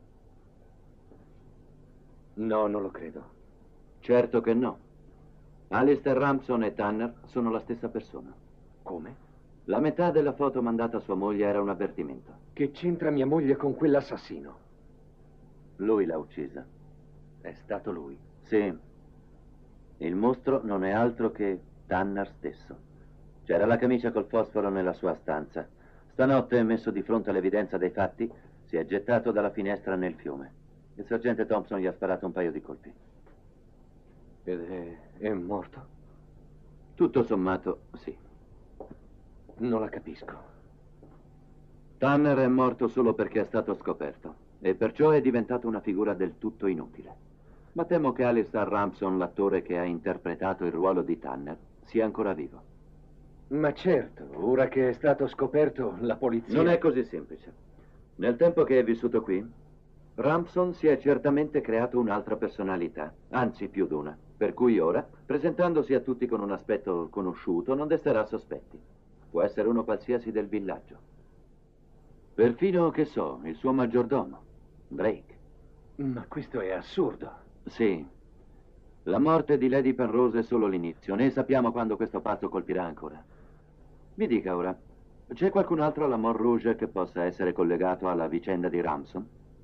No, non lo credo. Certo che no. Alistair Ramson e Tanner sono la stessa persona. Come? La metà della foto mandata a sua moglie era un avvertimento. Che c'entra mia moglie con quell'assassino? Lui l'ha uccisa. È stato lui? Sì. Il mostro non è altro che Tanner stesso. C'era la camicia col fosforo nella sua stanza. Stanotte, messo di fronte all'evidenza dei fatti, si è gettato dalla finestra nel fiume. Il sergente Thompson gli ha sparato un paio di colpi. Ed è, è morto? Tutto sommato, sì. Non la capisco. Tanner è morto solo perché è stato scoperto e perciò è diventato una figura del tutto inutile. Ma temo che Alistair Ramson, l'attore che ha interpretato il ruolo di Tanner, sia ancora vivo. Ma certo, ora che è stato scoperto, la polizia... Non è così semplice. Nel tempo che è vissuto qui, Ramson si è certamente creato un'altra personalità, anzi più d'una, per cui ora, presentandosi a tutti con un aspetto conosciuto, non desterà sospetti. Può essere uno qualsiasi del villaggio. Perfino, che so, il suo maggiordomo, Drake. Ma questo è assurdo. Sì. La morte di Lady Penrose è solo l'inizio, né sappiamo quando questo pazzo colpirà ancora. Mi dica ora, c'è qualcun altro alla Mont Rouge che possa essere collegato alla vicenda di Ramson?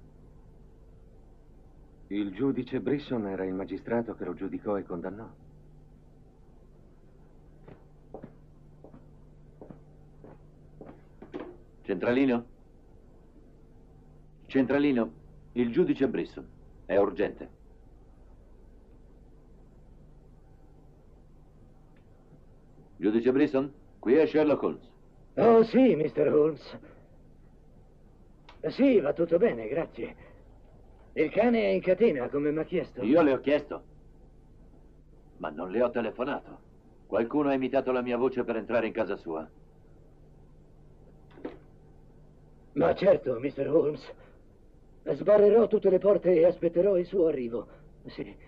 Il giudice Brisson era il magistrato che lo giudicò e condannò. Centralino? Centralino, il giudice Brisson. È urgente. Giudice Brisson, qui è Sherlock Holmes. Oh, sì, mister Holmes. Sì, va tutto bene, grazie. Il cane è in catena, come mi ha chiesto. Io le ho chiesto, ma non le ho telefonato. Qualcuno ha imitato la mia voce per entrare in casa sua. Ma certo, mister Holmes. Sbarrerò tutte le porte e aspetterò il suo arrivo. Sì.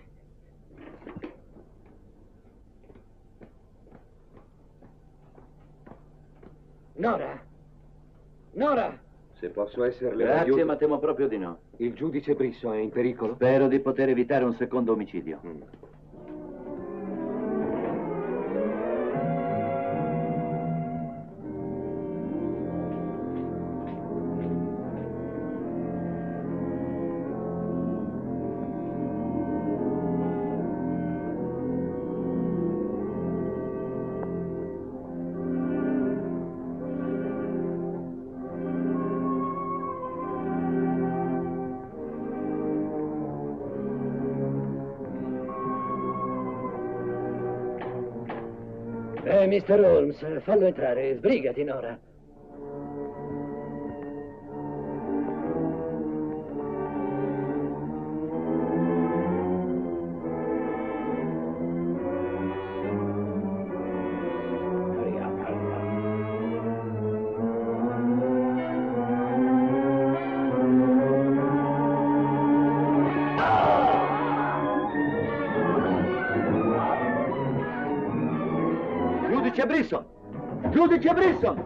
Nora! Nora! Se posso esserle Grazie, d'aiuto. ma temo proprio di no. Il giudice Brisson è in pericolo? Spero di poter evitare un secondo omicidio. Mm. Eh, mister Holmes, fallo entrare. Sbrigati, Nora. Giudice Brisson! Giudice Brisson!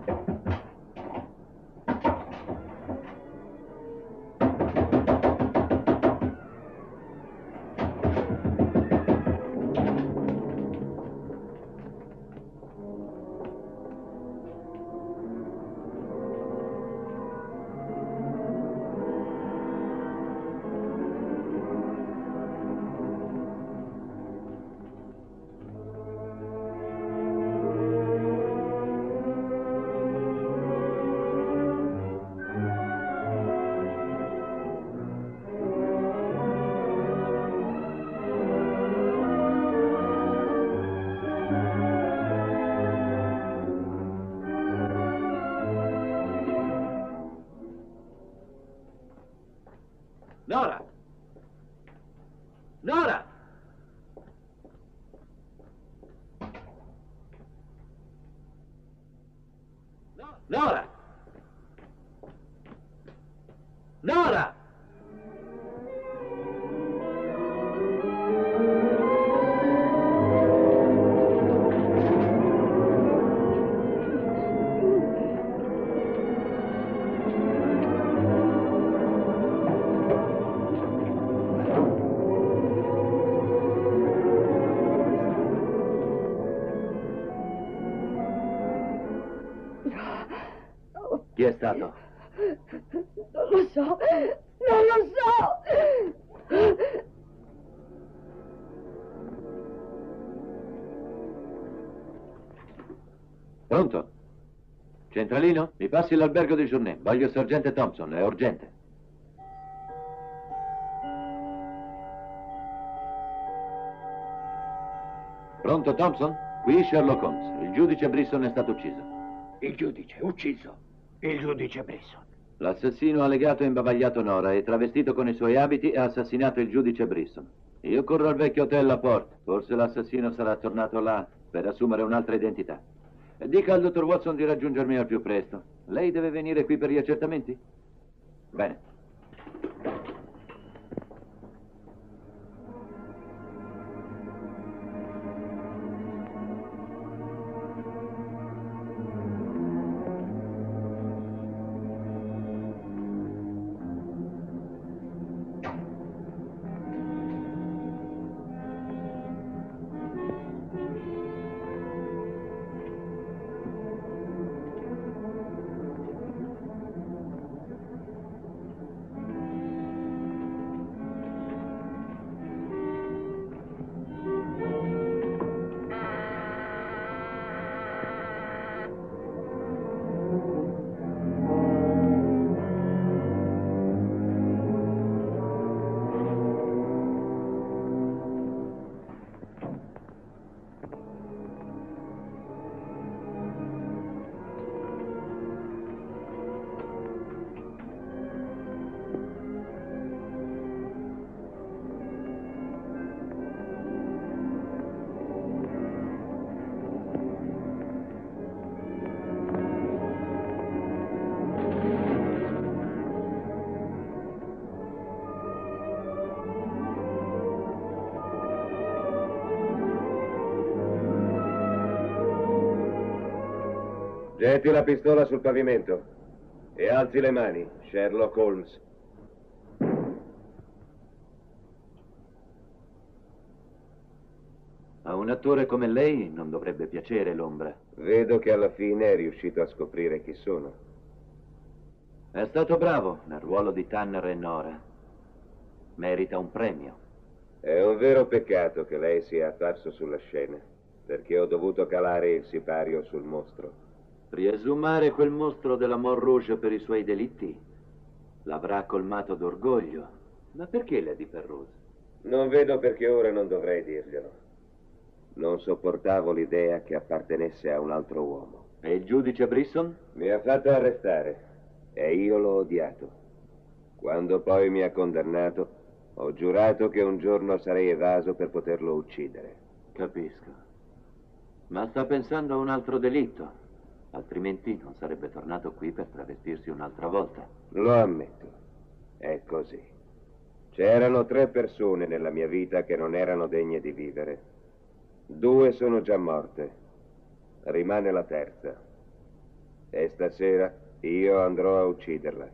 Nora! Nora! Nora! Nora! Chi è stato? Non lo so, non lo so. Pronto? Centralino? Mi passi l'albergo di Journée. Voglio il sergente Thompson, è urgente. Pronto, Thompson? Qui Sherlock Holmes. Il giudice Brisson è stato ucciso. Il giudice, ucciso. Il giudice Brisson. L'assassino ha legato e imbavagliato Nora e, travestito con i suoi abiti, ha assassinato il giudice Brisson. Io corro al vecchio hotel La Porte. Forse l'assassino sarà tornato là per assumere un'altra identità. Dica al dottor Watson di raggiungermi al più presto. Lei deve venire qui per gli accertamenti? Bene. Getti la pistola sul pavimento e alzi le mani, Sherlock Holmes. A un attore come lei non dovrebbe piacere l'ombra. Vedo che alla fine è riuscito a scoprire chi sono. È stato bravo nel ruolo di Tanner e Nora. Merita un premio. È un vero peccato che lei sia apparso sulla scena, perché ho dovuto calare il sipario sul mostro. Riesumare quel mostro della Montrouge per i suoi delitti l'avrà colmato d'orgoglio. Ma perché Lady Penrose? Non vedo perché ora non dovrei dirglielo. Non sopportavo l'idea che appartenesse a un altro uomo. E il giudice Brisson? Mi ha fatto arrestare e io l'ho odiato. Quando poi mi ha condannato, ho giurato che un giorno sarei evaso per poterlo uccidere. Capisco. Ma sta pensando a un altro delitto. Altrimenti non sarebbe tornato qui per travestirsi un'altra volta. Lo ammetto. È così. C'erano tre persone nella mia vita che non erano degne di vivere. Due sono già morte. Rimane la terza. E stasera io andrò a ucciderla.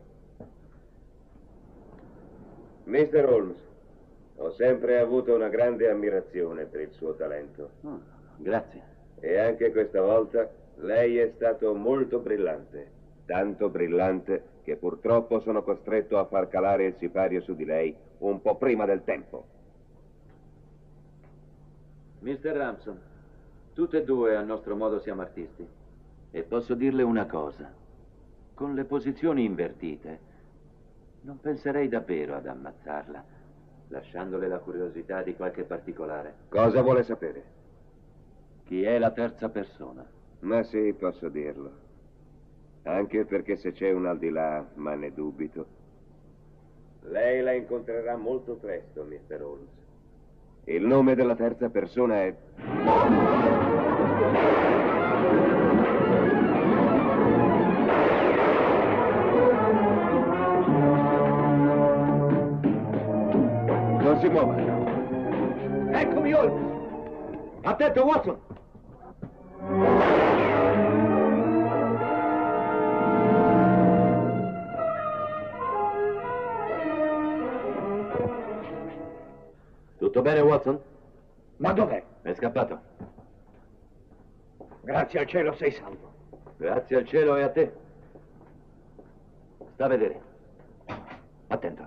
mister Holmes, ho sempre avuto una grande ammirazione per il suo talento. Oh, grazie. E anche questa volta lei è stato molto brillante. Tanto brillante che purtroppo sono costretto a far calare il sipario su di lei un po' prima del tempo. mister Ramson, tutte e due al nostro modo siamo artisti. E posso dirle una cosa. Con le posizioni invertite, non penserei davvero ad ammazzarla, lasciandole la curiosità di qualche particolare. Cosa vuole sapere? Chi è la terza persona? Ma sì, posso dirlo. Anche perché se c'è un al di là, ma ne dubito. Lei la incontrerà molto presto, mister Holmes. Il nome della terza persona è... Non si muova. Eccomi, Holmes. Attento, Watson. Tutto bene, Watson? Ma dov'è? È scappato. Grazie al cielo sei salvo. Grazie al cielo e a te. Sta a vedere. Attento.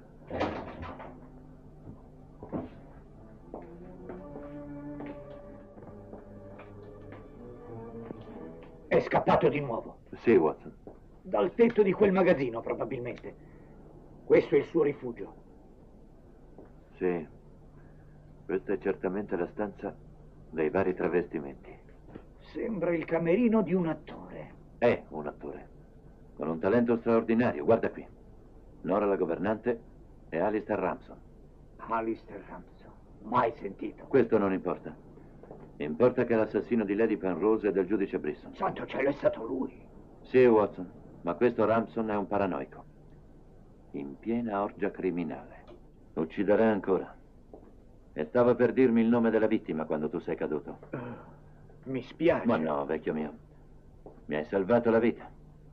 È scappato di nuovo. Sì, Watson. Dal tetto di quel magazzino, probabilmente. Questo è il suo rifugio. Sì. Questa è certamente la stanza dei vari travestimenti. Sembra il camerino di un attore. È un attore. Con un talento straordinario. Guarda qui. Nora la governante e Alistair Ramson. Alistair Ramson. Mai sentito. Questo non importa. Importa che l'assassino di Lady Penrose è del giudice Brisson. Santo cielo, è stato lui. Sì, Watson. Ma questo Ramson è un paranoico. In piena orgia criminale. Ucciderà ancora. E stava per dirmi il nome della vittima quando tu sei caduto. Uh, mi spiace. Ma no, vecchio mio. Mi hai salvato la vita.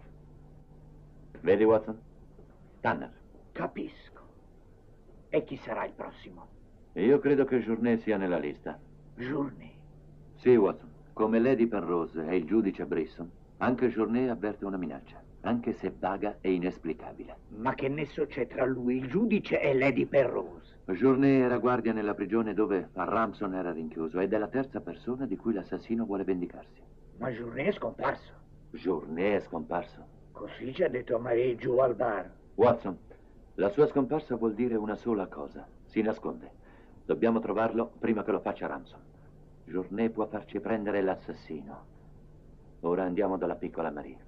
Vedi, Watson? Tanner. Capisco. E chi sarà il prossimo? Io credo che Journet sia nella lista. Journet? Sì, Watson. Come Lady Penrose e il giudice Brisson, anche Journet avverte una minaccia, anche se vaga e inesplicabile. Ma che nesso c'è tra lui, il giudice, e Lady Penrose? Journet era guardia nella prigione dove Ramson era rinchiuso ed è la terza persona di cui l'assassino vuole vendicarsi. Ma Journet è scomparso. Journet è scomparso. Così ci ha detto Marie giù al bar. Watson, la sua scomparsa vuol dire una sola cosa. Si nasconde. Dobbiamo trovarlo prima che lo faccia Ramson. Journet può farci prendere l'assassino. Ora andiamo dalla piccola Marie.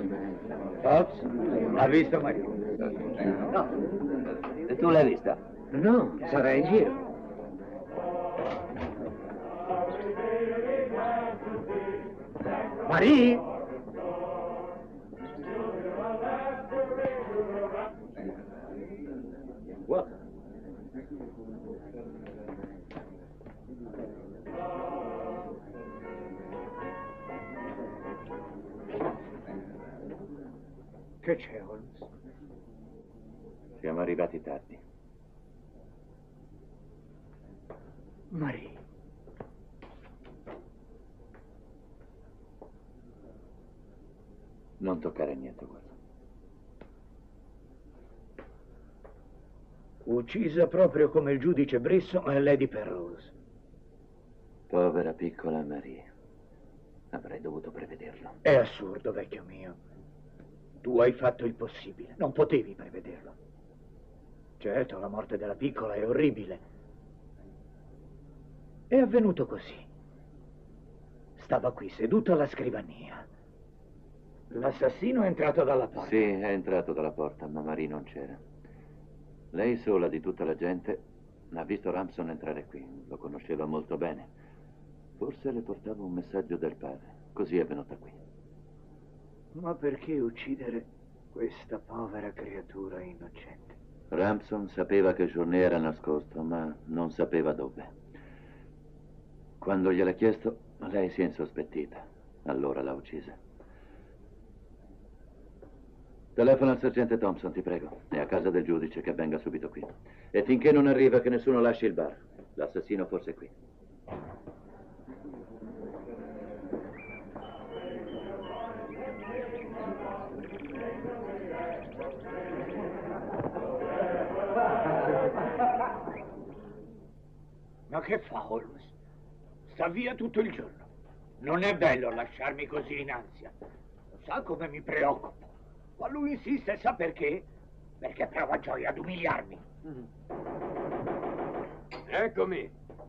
Ops, ha visto Maria? No. E tu l'hai vista? No, sarà in giro. Marie? What? Che c'è, Holmes? Siamo arrivati tardi. Marie. Non toccare niente, guarda. Uccisa proprio come il giudice Brisson e Lady Penrose. Povera piccola Marie. Avrei dovuto prevederlo. È assurdo, vecchio mio. Tu hai fatto il possibile. Non potevi prevederlo. Certo, la morte della piccola è orribile. È avvenuto così. Stava qui seduta alla scrivania. L'assassino è entrato dalla porta. Sì, è entrato dalla porta, ma Marie non c'era. Lei sola di tutta la gente ha visto Ramson entrare qui. Lo conosceva molto bene. Forse le portava un messaggio del padre. Così è venuta qui. Ma perché uccidere questa povera creatura innocente? Ramson sapeva che Journey era nascosto, ma non sapeva dove. Quando gliel'ha chiesto, lei si è insospettita. Allora l'ha uccisa. Telefona al sergente Thompson, ti prego. È a casa del giudice, che venga subito qui. E finché non arriva, che nessuno lasci il bar. L'assassino forse è qui. Ma che fa, Holmes? Sta via tutto il giorno. Non è bello lasciarmi così in ansia. Lo sa come mi preoccupo. Ma lui insiste, sa perché? Perché prova gioia ad umiliarmi. Eccomi.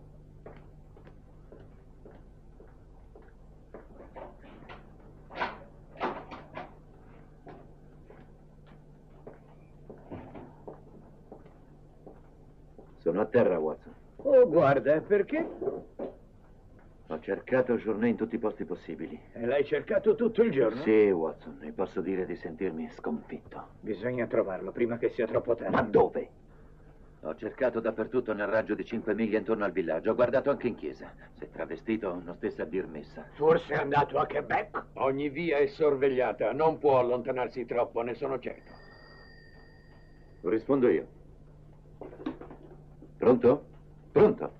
Sono a terra, Watson. Oh, guarda, perché? Ho cercato Journey in tutti i posti possibili. E l'hai cercato tutto il giorno? Sì, Watson, e posso dire di sentirmi sconfitto. Bisogna trovarlo prima che sia troppo tardi. Ma dove? Ho cercato dappertutto nel raggio di cinque miglia intorno al villaggio. Ho guardato anche in chiesa. Se travestito, non stesse a dir messa. Forse è andato a Quebec? Ogni via è sorvegliata. Non può allontanarsi troppo, ne sono certo. Rispondo io. Pronto? Pronto?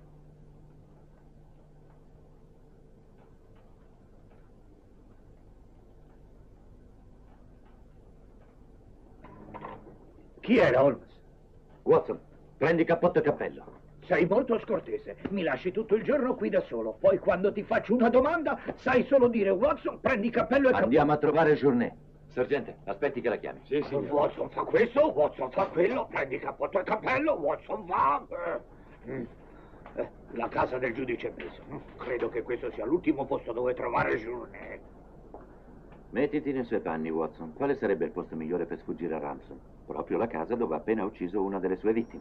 Chi era, Holmes? Watson, prendi cappotto e cappello. Sei molto scortese. Mi lasci tutto il giorno qui da solo. Poi quando ti faccio una domanda, sai solo dire Watson, prendi cappello e cappello. Andiamo a trovare Journey. Sergente, aspetti che la chiami. Sì, sì. Watson fa questo, Watson fa quello, prendi cappotto e cappello, Watson va. Eh, eh, la casa del giudice Brisson. Credo che questo sia l'ultimo posto dove trovare Journey. Mettiti nei suoi panni, Watson. Quale sarebbe il posto migliore per sfuggire a Ramson? Proprio la casa dove ha appena ucciso una delle sue vittime.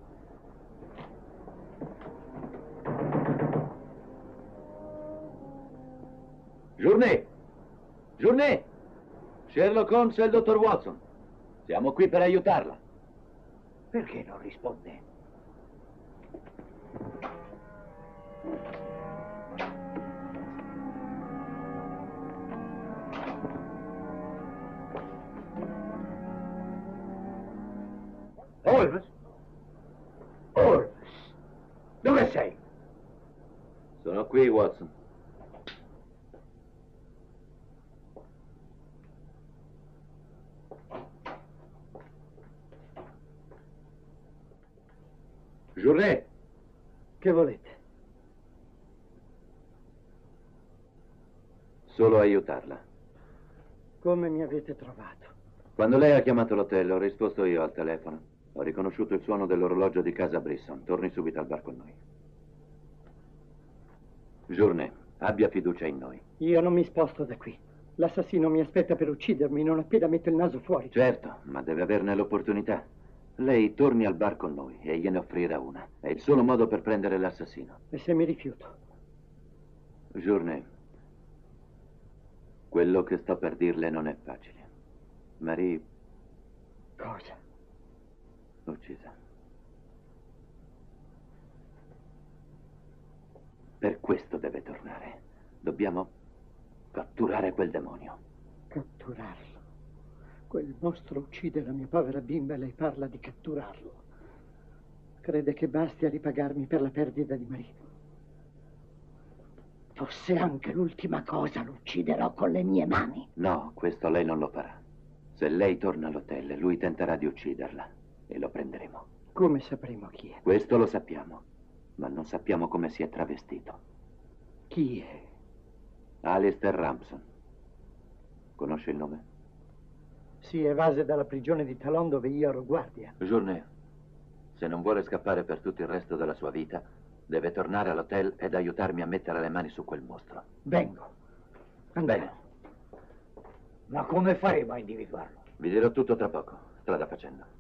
Journey! Journey! Sherlock Holmes e il dottor Watson. Siamo qui per aiutarla. Perché non risponde? Holmes? Holmes? Dove sei? Sono qui, Watson. Journey! Che volete? Solo aiutarla. Come mi avete trovato? Quando lei ha chiamato l'hotel, ho risposto io al telefono. Ho riconosciuto il suono dell'orologio di casa Brisson. Torni subito al bar con noi. Journey, abbia fiducia in noi. Io non mi sposto da qui. L'assassino mi aspetta per uccidermi non appena metto il naso fuori. Certo, ma deve averne l'opportunità. Lei torni al bar con noi e gliene offrirà una. È il solo modo per prendere l'assassino. E se mi rifiuto? Journée, quello che sto per dirle non è facile. Marie... Cosa? Uccisa. Per questo deve tornare. Dobbiamo catturare quel demonio. Catturarlo? Quel mostro uccide la mia povera bimba e lei parla di catturarlo. Crede che basti a ripagarmi per la perdita di Marie? Fosse anche l'ultima cosa, lo ucciderò con le mie mani. No, questo lei non lo farà. Se lei torna all'hotel, lui tenterà di ucciderla e lo prenderemo. Come sapremo chi è? Questo lo sappiamo, ma non sappiamo come si è travestito. Chi è? Alistair Ramson. Conosce il nome? Si evase dalla prigione di Talon dove io ero guardia. Journée, se non vuole scappare per tutto il resto della sua vita, deve tornare all'hotel ed aiutarmi a mettere le mani su quel mostro. Vengo. Bene. Ma come faremo a individuarlo? Vi dirò tutto tra poco, strada facendo.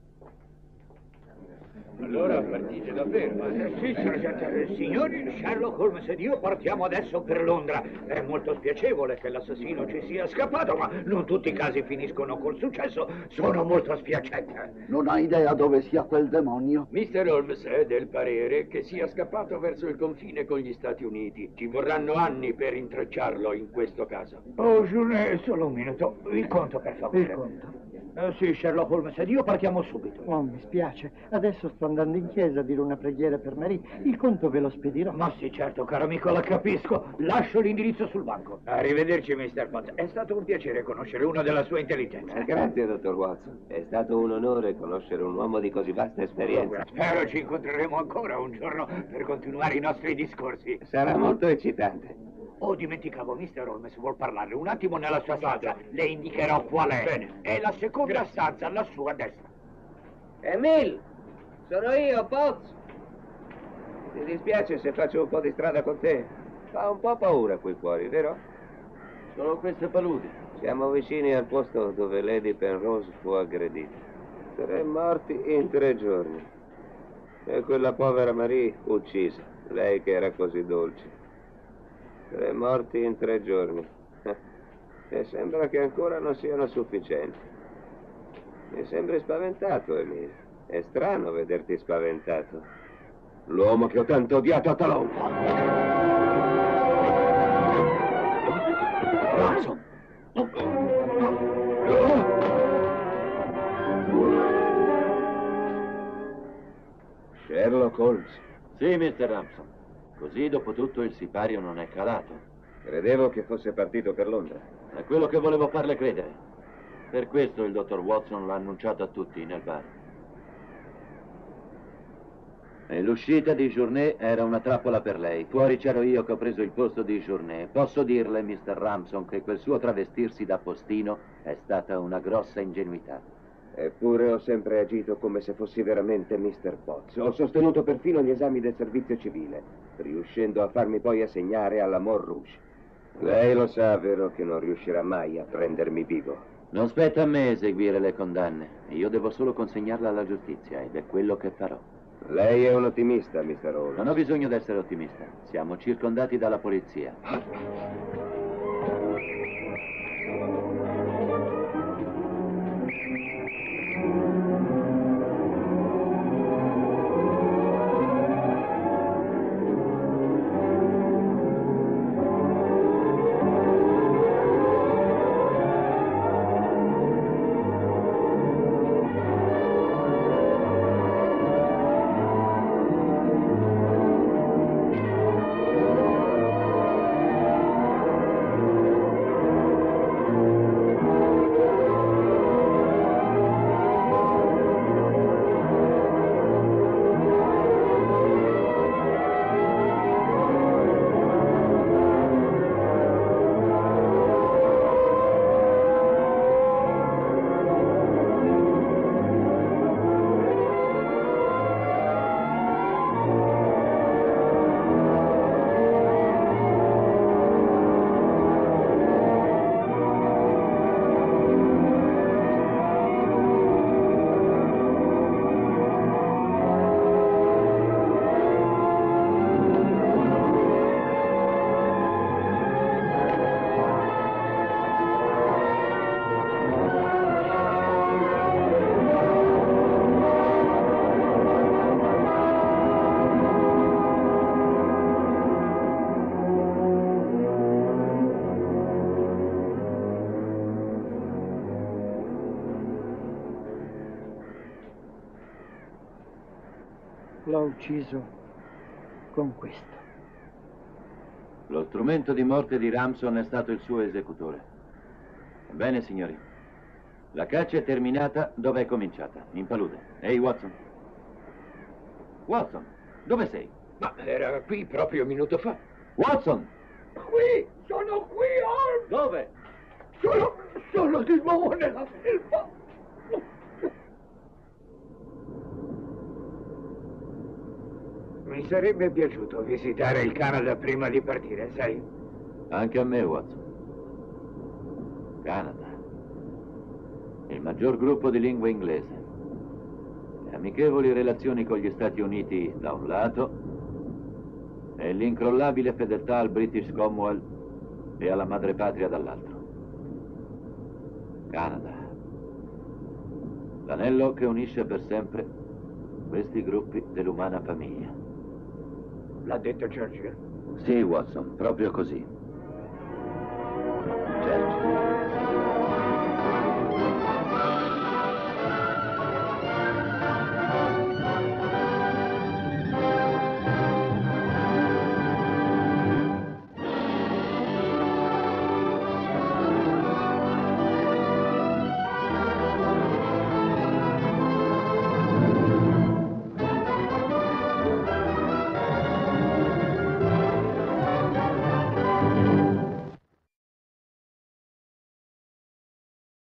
Allora partite davvero? Eh, sì, sergente. Signori, Sherlock Holmes ed io partiamo adesso per Londra. È molto spiacevole che l'assassino ci sia scappato, ma non tutti i casi finiscono col successo. Sono molto spiacente. Non hai idea dove sia quel demonio? mister Holmes è del parere che sia scappato verso il confine con gli Stati Uniti. Ci vorranno anni per intrecciarlo in questo caso. Oh, Journée, solo un minuto. Il conto, per favore. Il conto? Eh, sì, Sherlock Holmes ed io partiamo subito. Oh, mi spiace. Adesso sto andando in chiesa a dire una preghiera per Marie. Il conto ve lo spedirò. Ma sì, certo, caro amico, la capisco. Lascio l'indirizzo sul banco. Arrivederci, mister Potts. È stato un piacere conoscere uno della sua intelligenza. Grazie, dottor Watson. È stato un onore conoscere un uomo di così vasta esperienza. Spero ci incontreremo ancora un giorno per continuare i nostri discorsi. Sarà molto eccitante. Oh, dimenticavo, mister Holmes vuol parlare un attimo nella sua stanza. Le indicherò qual è. Bene. È la seconda Grazie. stanza, alla sua destra. Emil, sono io, Potts. Ti dispiace se faccio un po' di strada con te? Fa un po' paura qui fuori, vero? Sono queste paludi. Siamo vicini al posto dove Lady Penrose fu aggredita. Tre morti in tre giorni. E quella povera Marie uccisa, lei che era così dolce. Tre morti in tre giorni. E sembra che ancora non siano sufficienti. Mi sembri spaventato, Emil. È strano vederti spaventato. L'uomo che ho tanto odiato a Talon. Ramson! Sherlock Holmes. Sì, mister Ramson. Così, dopo tutto, il sipario non è calato. Credevo che fosse partito per Londra. È quello che volevo farle credere. Per questo il dottor Watson l'ha annunciato a tutti nel bar. E l'uscita di Journée era una trappola per lei. Fuori c'ero io che ho preso il posto di Journée. Posso dirle, mister Ramson, che quel suo travestirsi da postino è stata una grossa ingenuità. Eppure ho sempre agito come se fossi veramente mister Potts. Ho sostenuto perfino gli esami del servizio civile, riuscendo a farmi poi assegnare alla Mort Rouge. Lei lo sa, vero, che non riuscirà mai a prendermi vivo. Non spetta a me eseguire le condanne. Io devo solo consegnarla alla giustizia ed è quello che farò. Lei è un ottimista, mister Holmes. Non ho bisogno di essere ottimista. Siamo circondati dalla polizia. L'ho ucciso con questo. Lo strumento di morte di Ramson è stato il suo esecutore. Bene, signori. La caccia è terminata dove è cominciata, in palude. Ehi, Watson. Watson, dove sei? Ma era qui proprio un minuto fa. Watson! Qui! Sono qui, Holmes! Dove? Sono, sono di nuovo nella felpa! Mi sarebbe piaciuto visitare il Canada prima di partire, sai? Anche a me, Watson. Canada. Il maggior gruppo di lingua inglese. Le amichevoli relazioni con gli Stati Uniti da un lato e l'incrollabile fedeltà al British Commonwealth e alla madrepatria dall'altro. Canada. L'anello che unisce per sempre questi gruppi dell'umana famiglia. L'ha detto Churchill? Sì, Watson, proprio così. Churchill.